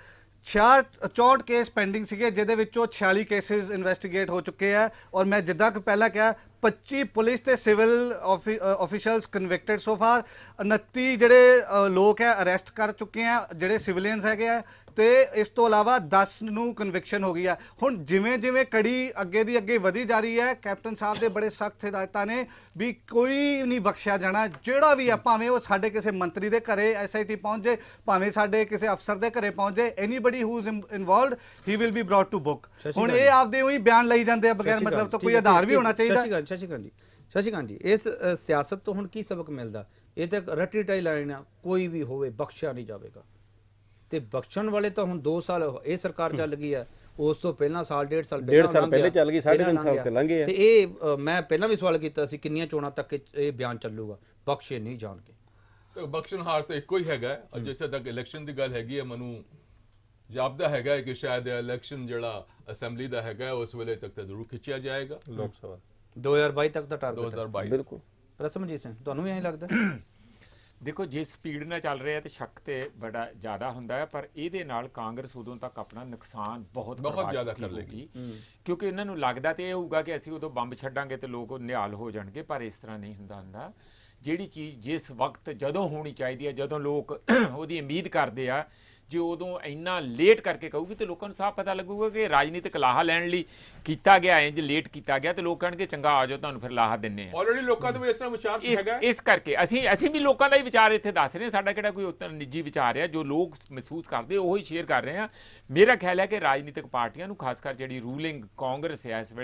Speaker 4: 64 ਕੇਸ ਪੈਂਡਿੰਗ ਸੀਗੇ, ਜਿਹਦੇ ਵਿੱਚੋਂ 46 ਕੇਸਿਸ ਇਨਵੈਸਟੀਗੇਟ ਹੋ ਚੁੱਕੇ ਆ। ਔਰ ਮੈਂ ਜਿੱਦਾਂ ਕਿ ਪਹਿਲਾਂ ਕਿਹਾ, 25 ਪੁਲਿਸ ਤੇ civil officials convicted so far, 29 ਜਿਹੜੇ ਲੋਕ ਹੈ ਅਰੈਸਟ ਕਰ ਚੁੱਕੇ ਆ, ਜਿਹੜੇ ਸਿਵਲੀਅਨਸ ਹੈਗੇ ਆ, ਤੇ ਇਸ ਤੋਂ ਇਲਾਵਾ 10 ਨੂੰ ਕਨਵਿਕਸ਼ਨ ਹੋ ਗਈ ਆ। ਹੁਣ ਜਿਵੇਂ ਜਿਵੇਂ ਕੜੀ ਅੱਗੇ ਦੀ ਅੱਗੇ ਵਧੀ ਜਾ ਰਹੀ ਹੈ, ਕੈਪਟਨ ਸਾਹਿਬ ਦੇ ਬੜੇ ਸਖਤ ਹਦਾਇਤਾਂ ਨੇ ਵੀ ਕੋਈ ਨਹੀਂ ਬਖਸ਼ਿਆ ਜਾਣਾ, ਜਿਹੜਾ ਵੀ ਆ, ਭਾਵੇਂ ਉਹ ਸਾਡੇ ਕਿਸੇ ਮੰਤਰੀ ਦੇ ਘਰੇ SIT ਪਹੁੰਚ ਜੇ, ਭਾਵੇਂ ਸਾਡੇ ਕਿਸੇ ਅਫਸਰ ਦੇ ਘਰੇ ਪਹੁੰਚ ਜੇ, anybody who is involved he will be brought to book. ਹੁਣ ਇਹ ਆਪਦੇ ਉਹੀ ਬਿਆਨ ਲਈ ਜਾਂਦੇ ਆ ਬਗੈਰ ਮਤਲਬ ਤੋਂ, ਕੋਈ ਆਧਾਰ ਵੀ ਹੋਣਾ ਚਾਹੀਦਾ।
Speaker 1: ਸ਼ਸ਼ੀਕਾਂਤ ਜੀ, ਇਸ ਸਿਆਸਤ ਤੋਂ ਹੁਣ ਕੀ ਸਬਕ ਮਿਲਦਾ? ਇਹ ਤਾਂ ਰੱਟੀ ਟਾਈ ਲਾਈਨ ਆ, ਕੋਈ ਵੀ ਹੋਵੇ ਬਖਸ਼ਿਆ ਨਹੀਂ ਜਾਵੇਗਾ। ਤੇ ਬਖਸ਼ਣ ਵਾਲੇ ਤਾਂ ਹੁਣ 2 ਸਾਲ ਇਹ ਸਰਕਾਰ ਚੱਲ ਗਈ ਹੈ, ਉਸ ਤੋਂ ਪਹਿਲਾਂ ਸਾਲ 1.5 ਸਾਲ
Speaker 5: ਪਹਿਲੇ ਚੱਲ ਗਈ, 3.5 ਸਾਲ ਤੇ ਲੰਘੇ ਆ।
Speaker 1: ਤੇ ਇਹ ਮੈਂ ਪਹਿਲਾਂ ਵੀ ਸਵਾਲ ਕੀਤਾ ਸੀ, ਕਿੰਨੀਆਂ ਚੋਣਾਂ ਤੱਕ ਇਹ ਬਿਆਨ ਚੱਲੂਗਾ, ਬਖਸ਼ੇ ਨਹੀਂ ਜਾਣਗੇ?
Speaker 6: ਬਖਸ਼ਣਹਾਰ ਤਾਂ ਇੱਕੋ ਹੀ ਹੈਗਾ। ਜਿੱਥੇ ਤੱਕ ਇਲੈਕਸ਼ਨ ਦੀ ਗੱਲ ਹੈਗੀ ਹੈ, ਮੈਨੂੰ ਜਾਪਦਾ ਹੈਗਾ ਕਿ ਸ਼ਾਇਦ ਇਲੈਕਸ਼ਨ ਜਿਹੜਾ ਅਸੈਂਬਲੀ ਦਾ ਹੈਗਾ ਉਸ ਵੇਲੇ ਤੱਕ ਤਾਂ ਜ਼ਰੂਰ ਖਿੱਚਿਆ ਜਾਏਗਾ।
Speaker 3: ਲੋਕ ਸਭਾ
Speaker 1: 2022 ਤੱਕ ਦਾ ਟਾਰਗੇਟ
Speaker 6: 2022
Speaker 1: ਬਿਲਕੁਲ। ਰਸਮਜੀਤ ਸਿੰਘ, ਤੁਹਾਨੂੰ ਵੀ ਐਂ ਲੱਗਦਾ?
Speaker 7: ਦੇਖੋ, ਜੇ ਸਪੀਡ ਨਾਲ ਚੱਲ ਰਿਹਾ ਤੇ ਸ਼ੱਕ ਤੇ ਬੜਾ ਜ਼ਿਆਦਾ ਹੁੰਦਾ ਹੈ, ਪਰ ਇਹਦੇ ਨਾਲ ਕਾਂਗਰਸ ਉਦੋਂ ਤੱਕ ਆਪਣਾ ਨੁਕਸਾਨ ਬਹੁਤ ਜ਼ਿਆਦਾ ਕਰ ਲੇਗੀ, ਕਿਉਂਕਿ ਇਹਨਾਂ ਨੂੰ ਲੱਗਦਾ ਤੇ ਇਹ ਹੋਊਗਾ ਕਿ ਅਸੀਂ ਉਦੋਂ ਬੰਬ ਛੱਡਾਂਗੇ ਤੇ ਲੋਕ ਨਿਹਾਲ ਹੋ ਜਾਣਗੇ, ਪਰ ਇਸ ਤਰ੍ਹਾਂ ਨਹੀਂ ਹੁੰਦਾ। ਜਿਹੜੀ ਚੀਜ਼ ਜਿਸ ਵਕਤ ਜਦੋਂ ਹੋਣੀ ਚਾਹੀਦੀ ਹੈ, ਜਦੋਂ ਲੋਕ ਉਹਦੀ ਉਮੀਦ ਕਰਦੇ ਆ, ਜੇ ਉਦੋਂ ਇੰਨਾ ਲੇਟ ਕਰਕੇ ਕਹੂਗੀ ਤੇ ਲੋਕਾਂ ਨੂੰ ਸਾਫ਼ ਪਤਾ ਲੱਗੂਗਾ ਕਿ ਰਾਜਨੀਤਿਕ ਲਾਹਾ ਲੈਣ ਲਈ ਕੀਤਾ ਗਿਆ, ਇੰਜ ਲੇਟ ਕੀਤਾ ਗਿਆ, ਤੇ ਲੋਕ ਕਹਿਣਗੇ ਚੰਗਾ ਆ ਜਾਓ, ਤੁਹਾਨੂੰ ਫਿਰ ਲਾਹਾ ਦਿੰਨੇ ਆ।
Speaker 6: ਆਲਰੇਡੀ ਲੋਕਾਂ ਦੇ ਇਸ ਤਰ੍ਹਾਂ ਵਿਚਾਰ ਹੈਗਾ।
Speaker 7: ਇਸ ਕਰਕੇ ਅਸੀਂ ਵੀ ਲੋਕਾਂ ਦਾ ਹੀ ਵਿਚਾਰ ਇੱਥੇ ਦੱਸ ਰਹੇ ਹਾਂ, ਸਾਡਾ ਕਿਹੜਾ ਕੋਈ ਨਿੱਜੀ ਵਿਚਾਰ ਹੈ, ਜੋ ਲੋਕ ਮਹਿਸੂਸ ਕਰਦੇ ਉਹੀ ਸ਼ੇਅਰ ਕਰ ਰਹੇ ਹਾਂ। ਮੇਰਾ ਖਿਆਲ ਹੈ ਕਿ ਰਾਜਨੀਤਿਕ ਪਾਰਟੀਆਂ ਨੂੰ, ਖਾਸ ਕਰ ਜਿਹੜੀ ਰੂਲਿੰਗ ਕਾਂਗਰਸ ਹੈ ਇਸ ਵੇਲੇ,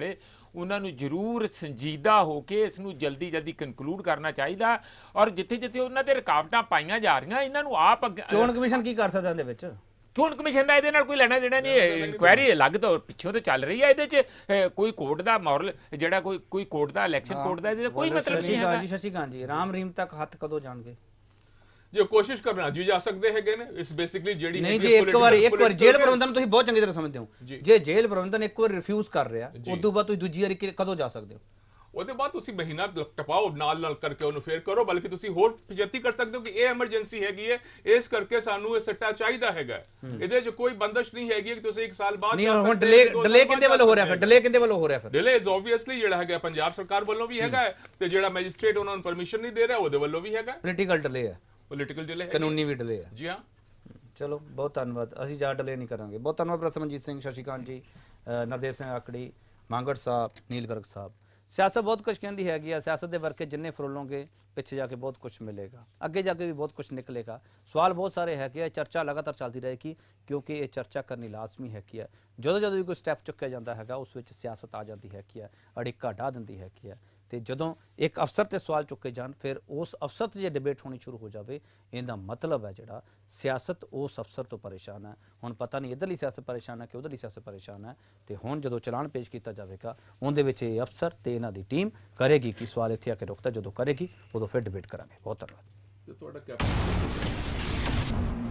Speaker 7: ਉਹਨਾਂ ਨੂੰ ਜ਼ਰੂਰ ਸੰਜੀਦਾ ਹੋ ਕੇ ਇਸ ਨੂੰ ਜਲਦੀ ਕਨਕਲੂਡ ਕਰਨਾ ਚਾਹੀਦਾ। ਔਰ ਜਿੱਥੇ ਉਹਨਾਂ ਤੇ ਰੁਕਾਵਟਾਂ ਪਾਈਆਂ ਜਾ ਰਹੀਆਂ ਇਹਨਾਂ ਨੂੰ ਆਪ
Speaker 1: ਚੋਣ ਕਮਿਸ਼ਨ ਕੀ ਕਰ ਸਕਦਾ ਇਹਦੇ ਵਿੱਚ?
Speaker 7: ਚੋਣ ਕਮਿਸ਼ਨ ਦਾ ਇਹਦੇ ਨਾਲ ਕੋਈ ਲੈਣਾ ਦੇਣਾ ਨਹੀਂ। ਇਨਕੁਆਇਰੀ ਅਲੱਗ ਤੋਂ ਪਿੱਛੋਂ ਤੋਂ ਚੱਲ ਰਹੀ ਹੈ, ਇਹਦੇ 'ਚ ਕੋਈ ਕੋਰਟ ਦਾ ਮੋਰਲ ਜਿਹੜਾ ਕੋਈ ਕੋਰਟ ਦਾ ਇਲੈਕਸ਼ਨ ਕੋਰਟ ਦਾ ਇਹਦੇ ਕੋਈ ਮਤਲਬ ਨਹੀਂ ਹੈਗਾ।
Speaker 1: ਸ਼ਸ਼ੀਕਾਂਤ ਜੀ ਰਾਮ ਰਹੀਮ ਤੱਕ ਹੱਥ ਕਦੋਂ ਜਾਣਗੇ?
Speaker 6: ਜੇ ਕੋਸ਼ਿਸ਼ ਕਰਨਾ ਜੀ ਜਾ ਸਕਦੇ ਹੈਗੇ ਨੇ। ਇਸ ਬੇਸਿਕਲੀ ਜਿਹੜੀ
Speaker 1: ਨਹੀਂ ਜੀ, ਇੱਕ ਵਾਰ ਜੇਲ੍ਹ ਪ੍ਰਬੰਧਨ ਨੂੰ ਤੁਸੀਂ ਬਹੁਤ ਚੰਗੀ ਤਰ੍ਹਾਂ ਸਮਝਦੇ ਹੋ। ਜੇ ਜੇਲ੍ਹ ਪ੍ਰਬੰਧਨ ਇੱਕ ਵਾਰ ਰਿਫਿਊਜ਼ ਕਰ ਰਿਹਾ, ਉਸ ਤੋਂ ਬਾਅਦ ਤੁਸੀਂ ਦੂਜੀ ਵਾਰੀ ਕਦੋਂ ਜਾ ਸਕਦੇ ਹੋ?
Speaker 6: ਉਹਦੇ ਬਾਅਦ ਤੁਸੀਂ ਮਹੀਨਾ ਟਪਾਓ ਨਾਲ ਕਰਕੇ ਉਹਨੂੰ ਫੇਰ ਕਰੋ। ਬਲਕਿ ਤੁਸੀਂ ਹੋਰ ਜਤੀ ਕਰ ਸਕਦੇ ਹੋ ਕਿ ਇਹ ਐਮਰਜੈਂਸੀ ਹੈਗੀ ਹੈ, ਇਸ ਕਰਕੇ ਸਾਨੂੰ ਇਹ ਸੱਟਾ ਚਾਹੀਦਾ ਹੈਗਾ। ਇਹਦੇ 'ਚ ਕੋਈ ਬੰਦਸ਼ ਨਹੀਂ ਹੈਗੀ ਕਿ ਤੁਸੀਂ 1 ਸਾਲ ਬਾਅਦ
Speaker 1: ਨਹੀਂ। ਹੁਣ ਡਿਲੇ ਕਿੰਦੇ ਵੱਲੋਂ ਹੋ ਰਿਹਾ ਫਿਰ? ਡਿਲੇ ਕਿੰਦੇ ਵੱਲੋਂ ਹੋ ਰਿਹਾ ਫਿਰ?
Speaker 6: ਡਿਲੇ ਇਜ਼ ਆਬਵੀਅਸਲੀ ਜਿਹੜਾ ਹੈਗਾ ਪੰਜਾਬ ਸਰਕਾਰ ਵੱਲੋਂ ਵੀ ਹੈਗਾ ਤੇ ਜਿਹੜਾ ਮੈਜਿਸਟ੍ਰੇਟ ਉਹਨਾਂ ਨੂੰ ਪਰਮਿਸ਼ਨ ਨਹੀਂ ਦੇ ਰਿਹਾ ਉਹਦੇ ਵੱਲੋਂ ਵੀ ਹੈਗਾ।
Speaker 1: ਪੋਲੀਟੀਕਲ ਡਿਲੇ ਹੈ,
Speaker 6: ਪੋਲੀਟੀਕਲ ਡਿਲੇ ਹੈ,
Speaker 1: ਕਾਨੂੰਨੀ ਵੀ ਡਿਲੇ ਹੈ।
Speaker 6: ਜੀ ਹਾਂ।
Speaker 1: ਚਲੋ ਬਹੁਤ ਧੰਨਵਾਦ, ਅਸੀਂ ਜ਼ਿਆਦਾ ਡਿਲੇ ਨਹੀਂ ਕਰਾਂਗੇ। ਬਹੁਤ ਧੰਨਵਾਦ ਪ੍ਰਸਮਨਜੀਤ ਸਿੰਘ, ਸ਼ਸ਼ੀਕਾਂਤ ਜੀ, ਨਵਦੇਵ ਸਿੰਘ ਆਕੜੀ, ਮੰਗੜ ਸਾਹਿਬ, ਨੀਲ ਗਰਗ ਸਾਹਿਬ। ਸਿਆਸਤ ਬਹੁਤ ਕੁਝ ਕਹਿੰਦੀ ਹੈਗੀ ਆ। ਸਿਆਸਤ ਦੇ ਵਰਕੇ ਜਿੰਨੇ ਫਰੋਲੋਂਗੇ ਪਿੱਛੇ ਜਾ ਕੇ ਬਹੁਤ ਕੁਝ ਮਿਲੇਗਾ, ਅੱਗੇ ਜਾ ਕੇ ਵੀ ਬਹੁਤ ਕੁਝ ਨਿਕਲੇਗਾ। ਸਵਾਲ ਬਹੁਤ ਸਾਰੇ ਹੈਗੇ ਆ, ਚਰਚਾ ਲਗਾਤਾਰ ਚੱਲਦੀ ਰਹੇਗੀ ਕਿਉਂਕਿ ਇਹ ਚਰਚਾ ਕਰਨੀ ਲਾਜ਼ਮੀ ਹੈਗੀ ਆ। ਜਦੋਂ ਵੀ ਕੋਈ ਸਟੈਪ ਚੁੱਕਿਆ ਜਾਂਦਾ ਹੈਗਾ ਉਸ ਵਿੱਚ ਸਿਆਸਤ ਆ ਜਾਂਦੀ ਹੈਗੀ ਆ, ਅੜਿੱਕਾ ਢਾਹ ਦਿੰਦੀ ਹੈਗੀ ਆ। ਤੇ ਜਦੋਂ ਇੱਕ ਅਫਸਰ ਤੇ ਸਵਾਲ ਚੁੱਕੇ ਜਾਣ ਫਿਰ ਉਸ ਅਫਸਰ ਤੇ ਜੇ ਡਿਬੇਟ ਹੋਣੀ ਸ਼ੁਰੂ ਹੋ ਜਾਵੇ, ਇਹਦਾ ਮਤਲਬ ਹੈ ਜਿਹੜਾ ਸਿਆਸਤ ਉਸ ਅਫਸਰ ਤੋਂ ਪਰੇਸ਼ਾਨ ਹੈ। ਹੁਣ ਪਤਾ ਨਹੀਂ ਇੱਧਰਲੀ ਸਿਆਸਤ ਪਰੇਸ਼ਾਨ ਹੈ ਕਿ ਉੱਧਰਲੀ ਸਿਆਸਤ ਪਰੇਸ਼ਾਨ ਹੈ। ਤੇ ਹੁਣ ਜਦੋਂ ਚਲਾਨ ਪੇਸ਼ ਕੀਤਾ ਜਾਵੇਗਾ ਉਹਦੇ ਵਿੱਚ ਇਹ ਅਫਸਰ ਤੇ ਇਹਨਾਂ ਦੀ ਟੀਮ ਕਰੇਗੀ ਕਿ ਸਵਾਲ ਇੱਥੇ ਆ ਕੇ ਰੁਕਦਾ। ਜਦੋਂ ਕਰੇਗੀ ਉਦੋਂ ਫਿਰ ਡਿਬੇਟ ਕਰਾਂਗੇ। ਬਹੁਤ ਧੰਨਵਾਦ।
Speaker 6: ਤੁਹਾਡਾ